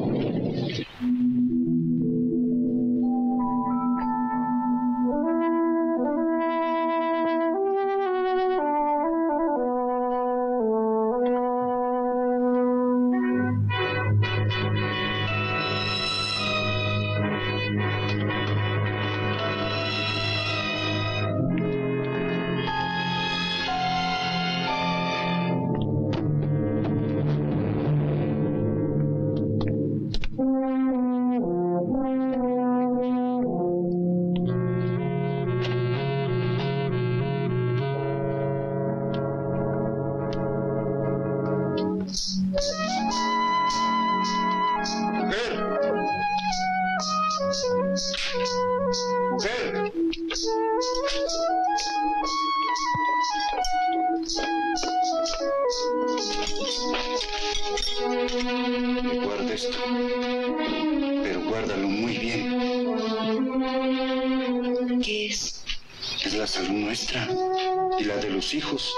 Guarda esto, pero guárdalo muy bien. ¿Qué es? Es la salud nuestra y la de los hijos.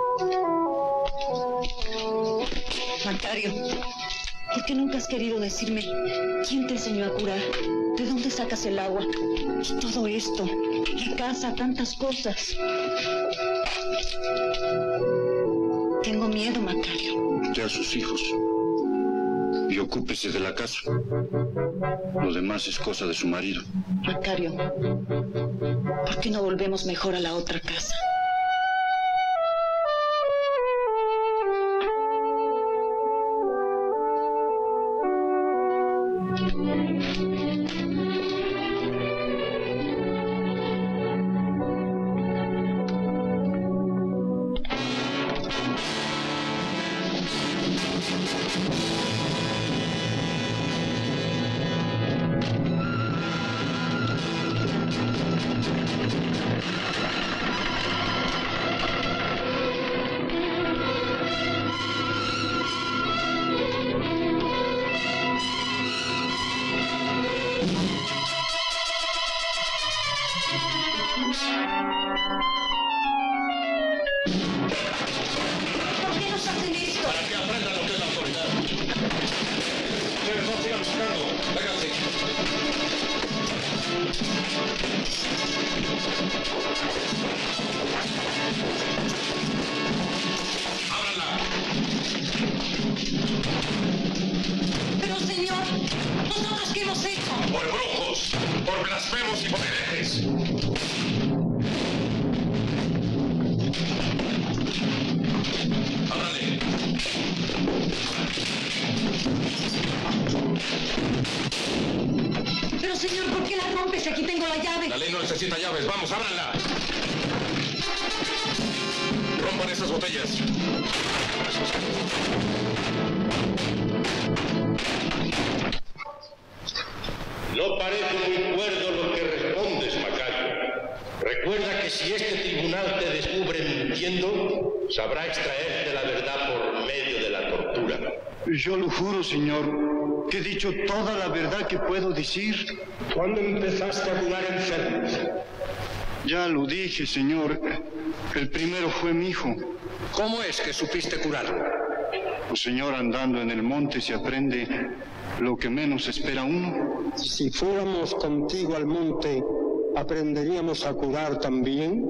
Macario, ¿por qué nunca has querido decirme quién te enseñó a curar? ¿De dónde sacas el agua? Todo esto, la casa, tantas cosas. Tengo miedo, Macario. Ya sus hijos. Y ocúpese de la casa. Lo demás es cosa de su marido. Macario, ¿por qué no volvemos mejor a la otra casa? ¿Por qué nos hacen esto? Para que aprendan lo que es la autoridad. Ustedes no sigan buscando. Vénganse. ¡Ábranla! Pero, señor, ¿nosotros qué hemos hecho? Por brujos, por blasfemos y por herejes. ¡Ábrale! Pero, señor, ¿por qué la rompes? Aquí tengo la llave. La ley no necesita llaves. ¡Vamos, ábranla! Rompan esas botellas. No parece muy cuerdo lo que respondes, Macario. Recuerda que si este tribunal te descubre mintiendo, sabrá extraerte la verdad por medio de la tortura. Yo lo juro, señor, que he dicho toda la verdad que puedo decir. ¿Cuándo empezaste a curar enfermos? Ya lo dije, señor. El primero fue mi hijo. ¿Cómo es que supiste curarlo? Pues, señor, andando en el monte se aprende lo que menos espera uno. Si fuéramos contigo al monte, ¿aprenderíamos a curar también?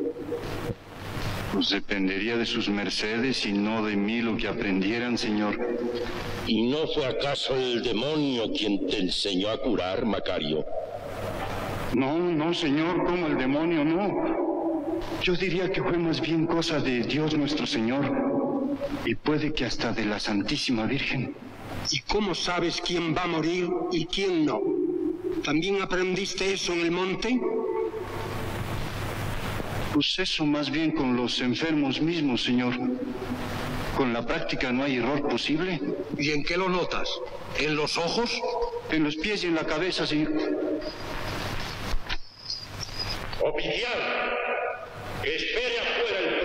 Pues dependería de sus mercedes y no de mí lo que aprendieran, señor. ¿Y no fue acaso el demonio quien te enseñó a curar, Macario? No, no, señor, como el demonio, no. Yo diría que fue más bien cosa de Dios nuestro Señor, y puede que hasta de la Santísima Virgen. ¿Y cómo sabes quién va a morir y quién no? ¿También aprendiste eso en el monte? Pues eso más bien con los enfermos mismos, señor. Con la práctica no hay error posible. ¿Y en qué lo notas? ¿En los ojos? En los pies y en la cabeza, señor. Oficial, que espere afuera el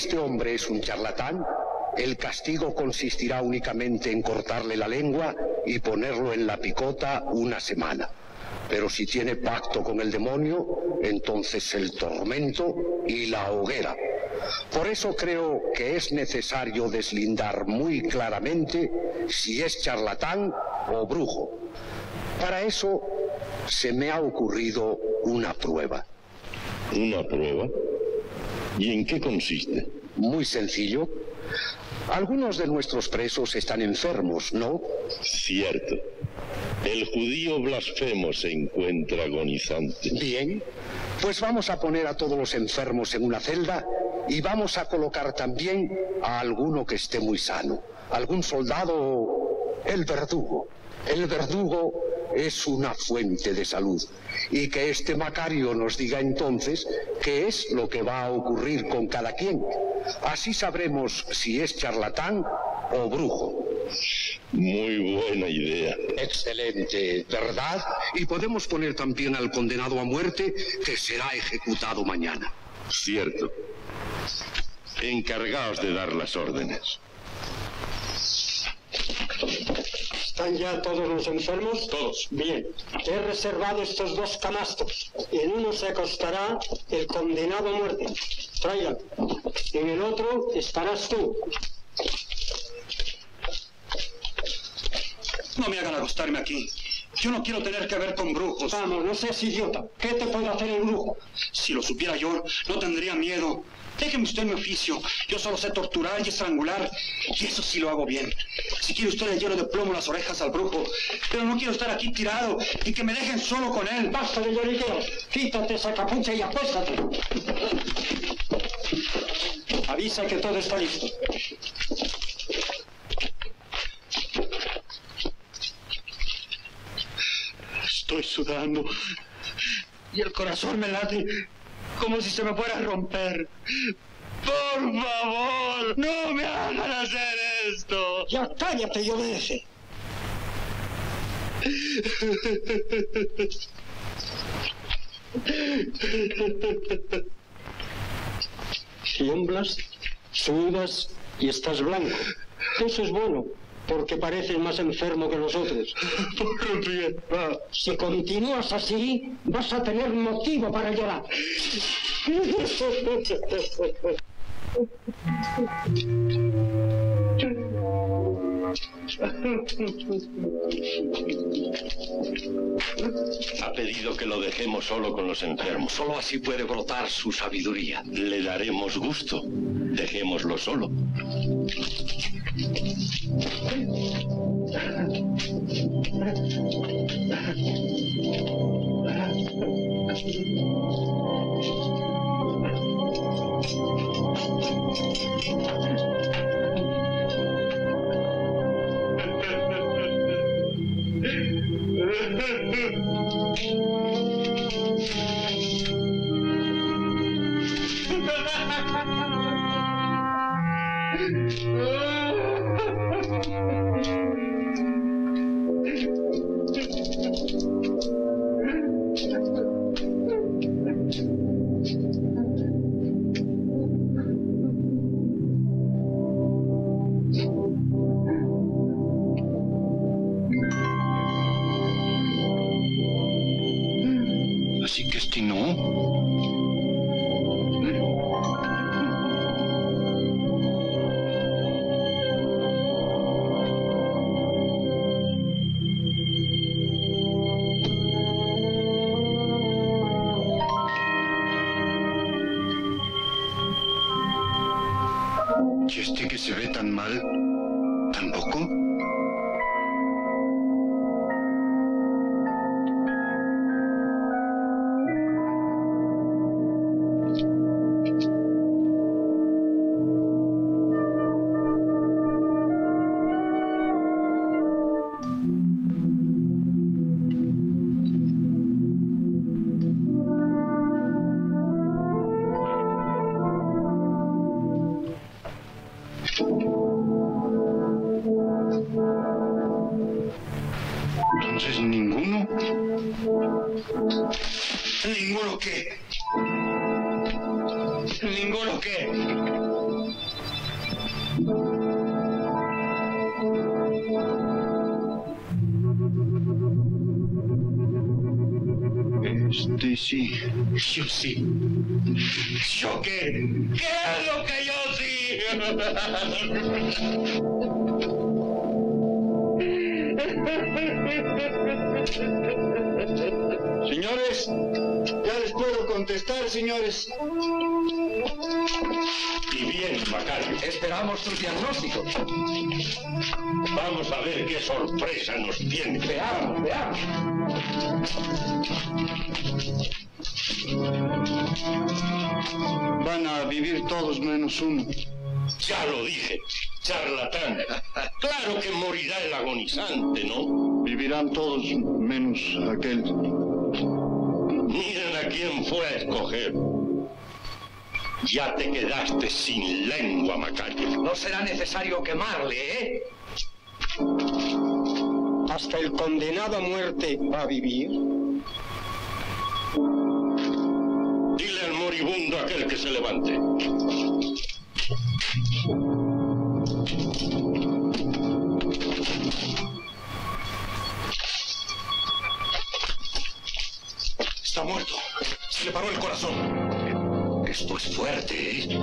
este hombre es un charlatán, el castigo consistirá únicamente en cortarle la lengua y ponerlo en la picota una semana. Pero si tiene pacto con el demonio, entonces el tormento y la hoguera. Por eso creo que es necesario deslindar muy claramente si es charlatán o brujo. Para eso se me ha ocurrido una prueba. ¿Una prueba? ¿Y en qué consiste? Muy sencillo. Algunos de nuestros presos están enfermos, ¿no? Cierto. El judío blasfemo se encuentra agonizante. Bien, pues vamos a poner a todos los enfermos en una celda y vamos a colocar también a alguno que esté muy sano. Algún soldado, el verdugo. El verdugo es una fuente de salud. Y que este Macario nos diga entonces qué es lo que va a ocurrir con cada quien. Así sabremos si es charlatán o brujo. Muy buena idea. Excelente, ¿verdad? Y podemos poner también al condenado a muerte, que será ejecutado mañana. Cierto. Encargaos de dar las órdenes. ¿Están ya todos los enfermos? Todos. Bien. He reservado estos dos canastos. En uno se acostará el condenado a muerte. Tráigan. En el otro estarás tú. No me hagan acostarme aquí. Yo no quiero tener que ver con brujos. Vamos, no seas idiota. ¿Qué te puede hacer el brujo? Si lo supiera yo, no tendría miedo. Déjeme usted mi oficio. Yo solo sé torturar y estrangular. Y eso sí lo hago bien. Si quiere usted le lleno de plomo las orejas al brujo. Pero no quiero estar aquí tirado y que me dejen solo con él. Basta de lloriqueo. Quítate esa capucha y apuéstate. Avisa que todo está listo. Estoy sudando y el corazón me late como si se me fuera a romper. Por favor, no me hagan hacer esto. Ya cállate y obedece. Tiemblas, sudas y estás blanco. Eso es bueno, porque pareces más enfermo que nosotros. Si continúas así, vas a tener motivo para llorar. Ha pedido que lo dejemos solo con los enfermos. Solo así puede brotar su sabiduría. Le daremos gusto. Dejémoslo solo. Así que este no. ¿Y este que se ve tan mal, tampoco? Entonces, ¿ninguno? ¿Ninguno qué? ¿Ninguno qué? Este sí. Yo sí. ¿Yo qué? ¿Qué es lo que yo sí? Señores, ya les puedo contestar, señores. Y bien, Macario. Esperamos tu diagnóstico. Vamos a ver qué sorpresa nos tiene. Veamos, veamos. Van a vivir todos menos uno. Ya lo dije, charlatán. Claro que morirá el agonizante, ¿no? Vivirán todos menos aquel. Miren a quién fue a escoger. Ya te quedaste sin lengua, Macario. No será necesario quemarle, ¿eh? Hasta el condenado a muerte va a vivir. Dile al moribundo aquel que se levante. Está muerto. Se le paró el corazón. Esto es fuerte, ¿eh?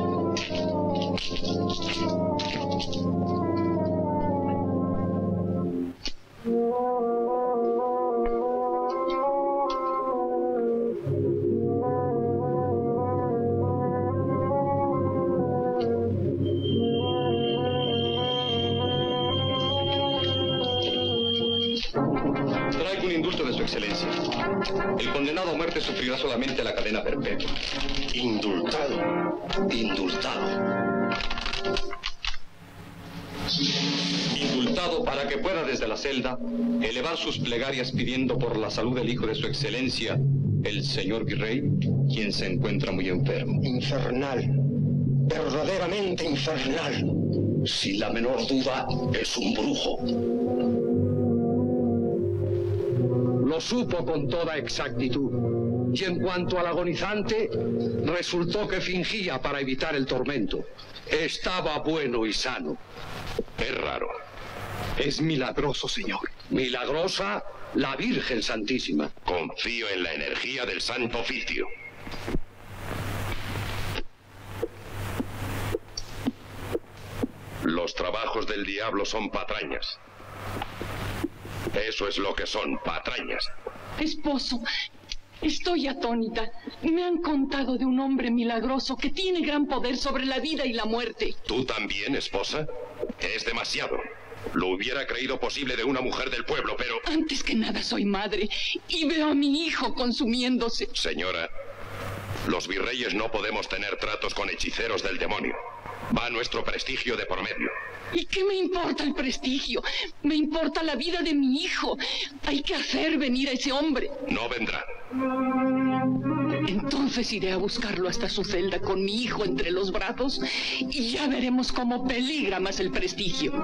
Traigo un indulto de su excelencia. El condenado a muerte sufrirá solamente la cadena perpetua. Indultado. Indultado. Indultado para que pueda desde la celda elevar sus plegarias pidiendo por la salud del hijo de su excelencia, el señor virrey, quien se encuentra muy enfermo. Infernal. Verdaderamente infernal. Sin la menor duda, es un brujo. Lo supo con toda exactitud. Y en cuanto al agonizante, resultó que fingía para evitar el tormento. Estaba bueno y sano. Es raro. Es milagroso, señor. Milagrosa la Virgen Santísima. Confío en la energía del Santo Oficio. Los trabajos del diablo son patrañas. Eso es lo que son, patrañas. Esposo, estoy atónita. Me han contado de un hombre milagroso que tiene gran poder sobre la vida y la muerte. ¿Tú también, esposa? Es demasiado. Lo hubiera creído posible de una mujer del pueblo, pero... Antes que nada soy madre y veo a mi hijo consumiéndose. Señora, los virreyes no podemos tener tratos con hechiceros del demonio. Va nuestro prestigio de por medio. ¿Y qué me importa el prestigio? Me importa la vida de mi hijo. Hay que hacer venir a ese hombre. No vendrá. Entonces iré a buscarlo hasta su celda con mi hijo entre los brazos y ya veremos cómo peligra más el prestigio.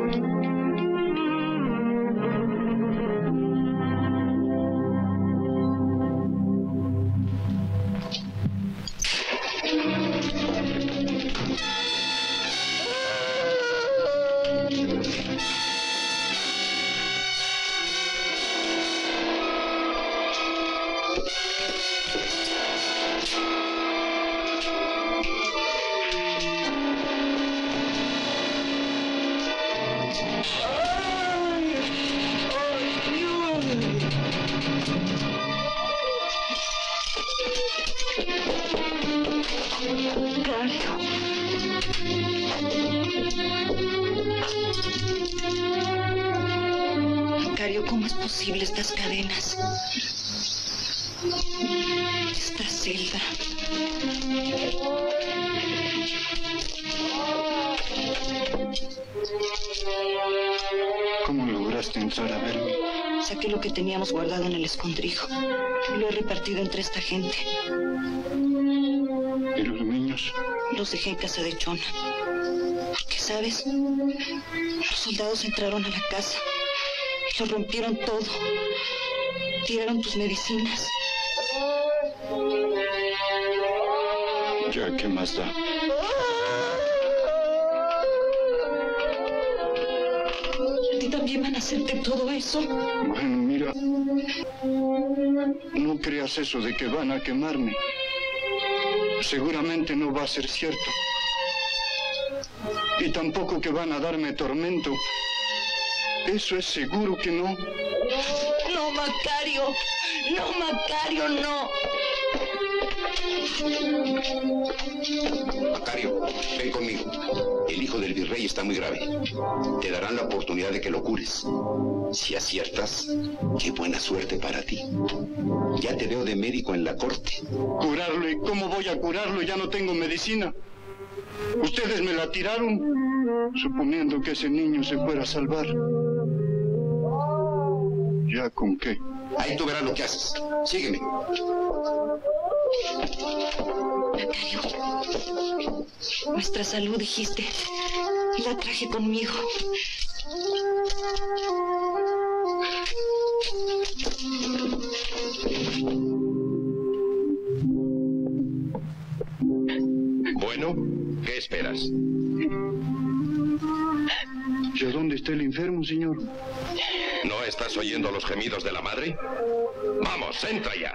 Macario, ¿cómo es posible estas cadenas? Esta celda. ¿Cómo lograste entrar a verme? Saqué lo que teníamos guardado en el escondrijo y lo he repartido entre esta gente. ¿Y los niños? Los dejé en casa de Chona. Porque, ¿sabes? Los soldados entraron a la casa y lo rompieron todo. Tiraron tus medicinas. Ya, ¿qué más da? que también van a hacerte todo eso. Bueno, mira, no creas eso de que van a quemarme. Seguramente no va a ser cierto. Y tampoco que van a darme tormento. Eso es seguro que no. No, Macario. No, Macario, no. Macario, ven conmigo. El hijo del virrey está muy grave. Te darán la oportunidad de que lo cures. Si aciertas, qué buena suerte para ti. Ya te veo de médico en la corte. ¿Curarlo? ¿Y cómo voy a curarlo? Ya no tengo medicina. Ustedes me la tiraron, suponiendo que ese niño se fuera a salvar. ¿Ya con qué? Ahí tú verás lo que haces. Sígueme. Macario, nuestra salud, dijiste. La traje conmigo. Bueno, ¿qué esperas? ¿Y a dónde está el enfermo, señor? ¿No estás oyendo los gemidos de la madre? Vamos, entra ya.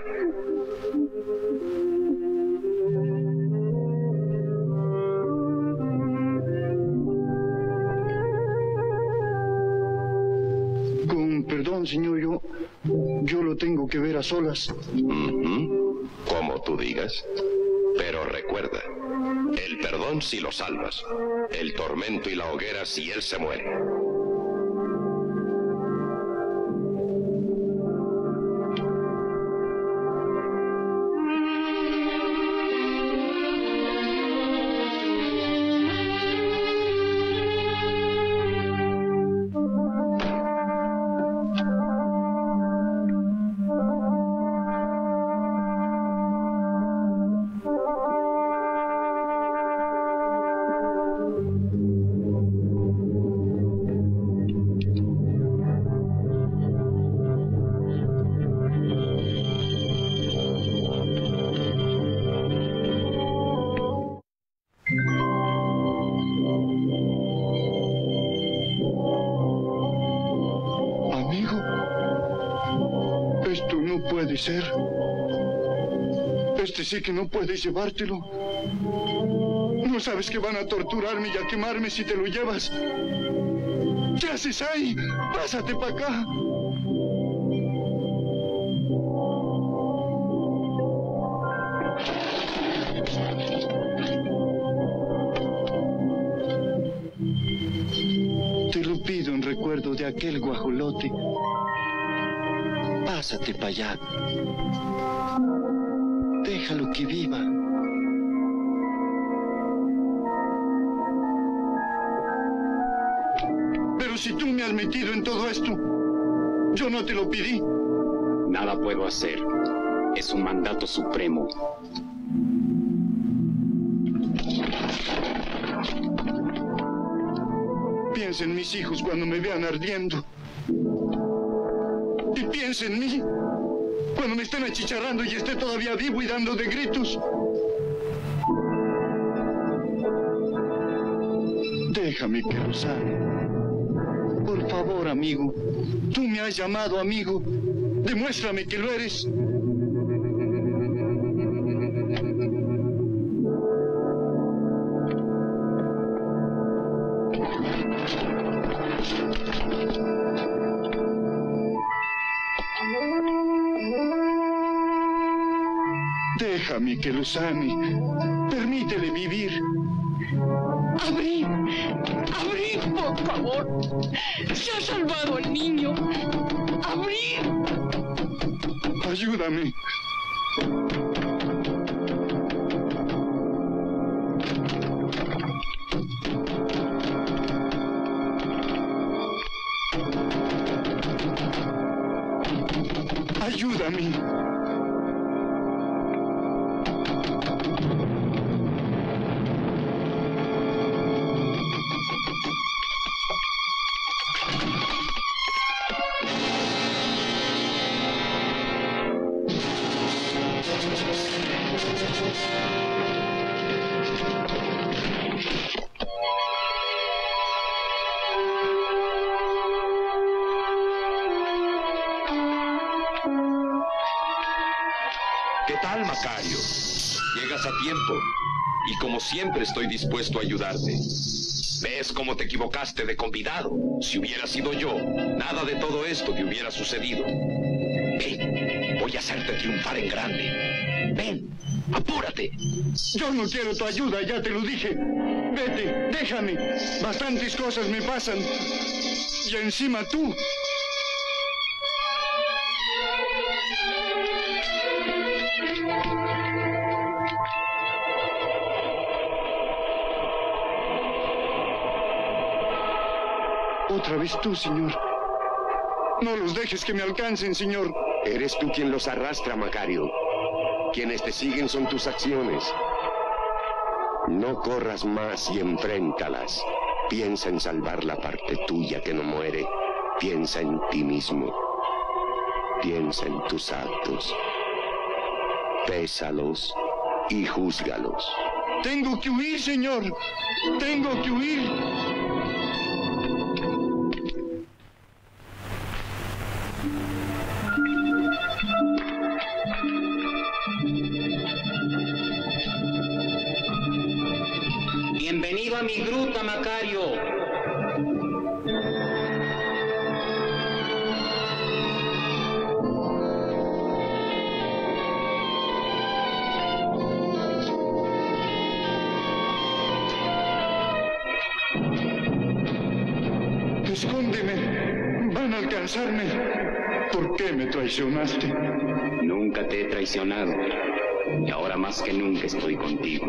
Con perdón, señor, yo... yo lo tengo que ver a solas. Uh-huh. Como tú digas. Pero recuerda, el perdón si lo salvas, el tormento y la hoguera si él se muere. Puede ser. Este sí que no puedes llevártelo. No sabes que van a torturarme y a quemarme si te lo llevas. ¿Qué haces ahí? Pásate para acá. Te lo pido en recuerdo de aquel guajolote. Pásate para allá. Déjalo que viva. Pero si tú me has metido en todo esto, yo no te lo pedí. Nada puedo hacer. Es un mandato supremo. Piensa en mis hijos cuando me vean ardiendo. Y piensa en mí cuando me estén achicharrando y esté todavía vivo y dando de gritos. Déjame que lo sane. Por favor, amigo. Tú me has llamado amigo. Demuéstrame que lo eres. Déjame que lo sane. Permítele vivir. Abrir, abrir, por favor. Se ha salvado el niño. Abrir. Ayúdame. Ayúdame. tal, Macario? Llegas a tiempo. Y como siempre estoy dispuesto a ayudarte. ¿Ves cómo te equivocaste de convidado? Si hubiera sido yo, nada de todo esto te hubiera sucedido. Ven, voy a hacerte triunfar en grande. Ven, apúrate. Yo no quiero tu ayuda, ya te lo dije. Vete, déjame. Bastantes cosas me pasan. Y encima tú. Otra vez tú, señor. No los dejes que me alcancen, señor. Eres tú quien los arrastra, Macario. Quienes te siguen son tus acciones. No corras más y enfréntalas. Piensa en salvar la parte tuya que no muere. Piensa en ti mismo. Piensa en tus actos. Pésalos y júzgalos. Tengo que huir, señor. Tengo que huir. Bienvenido a mi gruta, Macario. Escóndeme. Van a alcanzarme. ¿Por qué me traicionaste? Nunca te he traicionado. Y ahora más que nunca estoy contigo.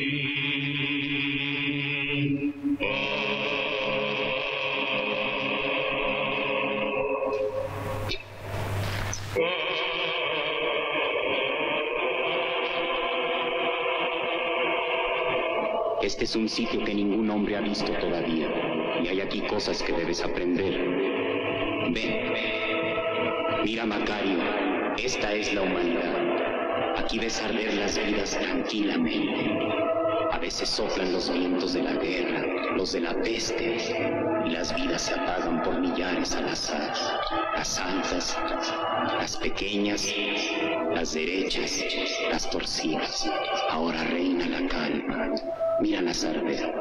Este es un sitio que ningún hombre ha visto todavía. Y hay aquí cosas que debes aprender. Ven. Mira, Macario. Esta es la humanidad. Aquí ves arder las vidas tranquilamente. A veces soplan los vientos de la guerra, los de la peste, y las vidas se apagan por millares al azar. Las altas, las pequeñas, las derechas, las torcidas. Ahora reina la calma. Míralas arder.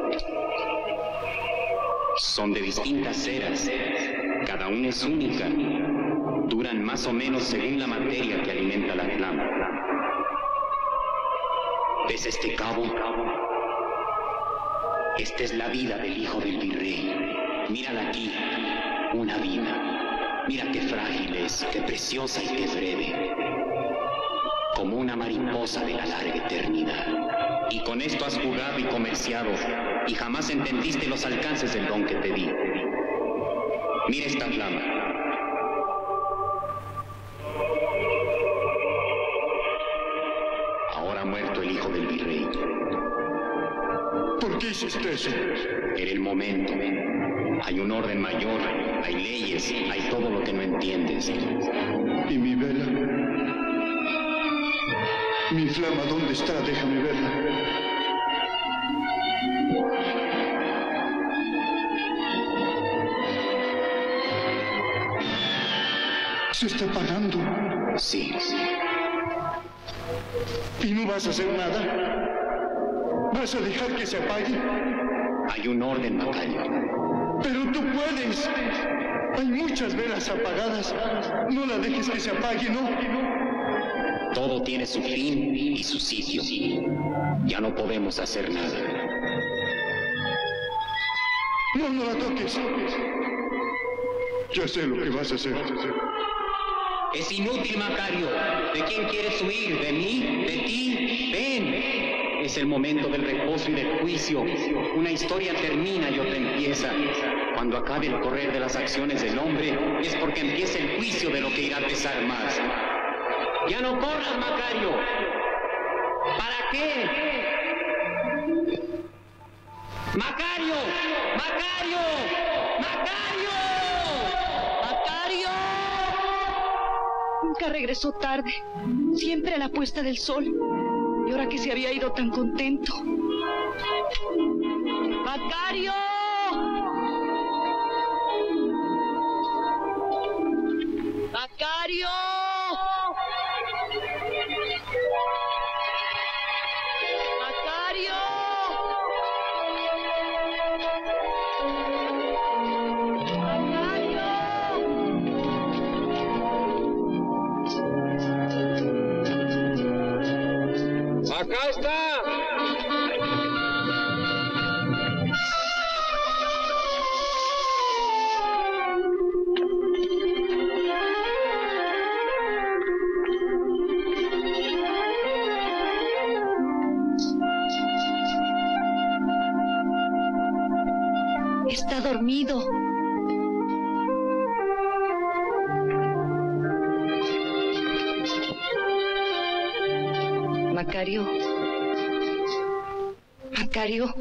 Son de distintas eras. Cada una es única. Duran más o menos según la materia que alimenta la flama. ¿Ves este cabo? Esta es la vida del hijo del virrey. Mírala aquí, una vida. Mira qué frágil es, qué preciosa y qué breve. Como una mariposa de la larga eternidad. Y con esto has jugado y comerciado, y jamás entendiste los alcances del don que te di. Mira esta flama. Ahora ha muerto el hijo del virrey. ¿Por qué hiciste eso? Era el momento. Hay un orden mayor, hay leyes, hay todo lo que no entiendes. ¿Y mi vela? Mi flama, ¿dónde está? Déjame verla. Se está apagando. Sí, sí. ¿Y no vas a hacer nada? ¿Vas a dejar que se apague? Hay un orden, Macario. Pero tú puedes. Hay muchas velas apagadas. No la dejes que se apague, ¿no? Todo tiene su fin y su sitio. Ya no podemos hacer nada. No, no la toques. Ya sé lo que vas a hacer. Es inútil, Macario. ¿De quién quieres huir? ¿De mí? ¿De ti? Ven. Es el momento del reposo y del juicio. Una historia termina y otra empieza. Cuando acabe el correr de las acciones del hombre, es porque empieza el juicio de lo que irá a pesar más. ¡Ya no corras, Macario! ¿Para qué? ¡Macario! ¡Macario! ¡Macario! ¡Macario! Nunca regresó tarde. Siempre a la puesta del sol. Y ahora que se había ido tan contento. ¡Macario! ¡Macario! ¡Acá está! Está dormido. Macario. Macario.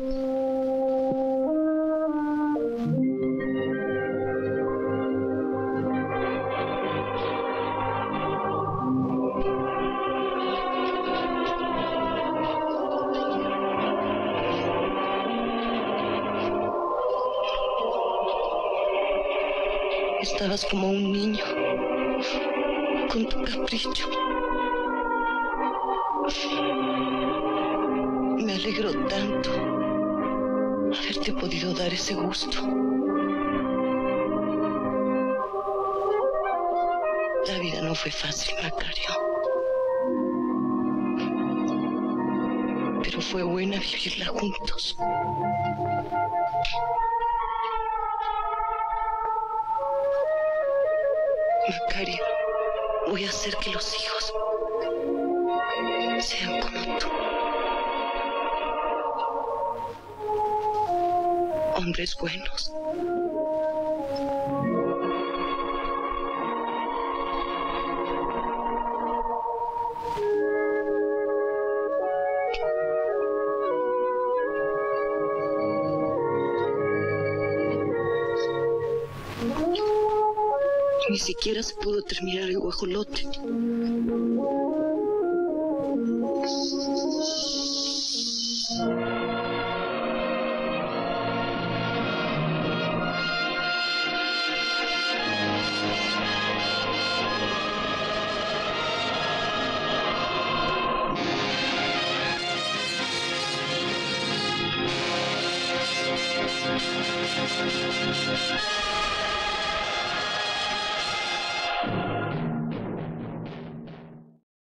Estabas como un niño, con tu capricho. Me alegro tanto haberte podido dar ese gusto. La vida no fue fácil, Macario. Pero fue buena vivirla juntos. Macario, voy a hacer que los hijos sean como tú. Hombres buenos. Ni siquiera se pudo terminar el guajolote. Thank you.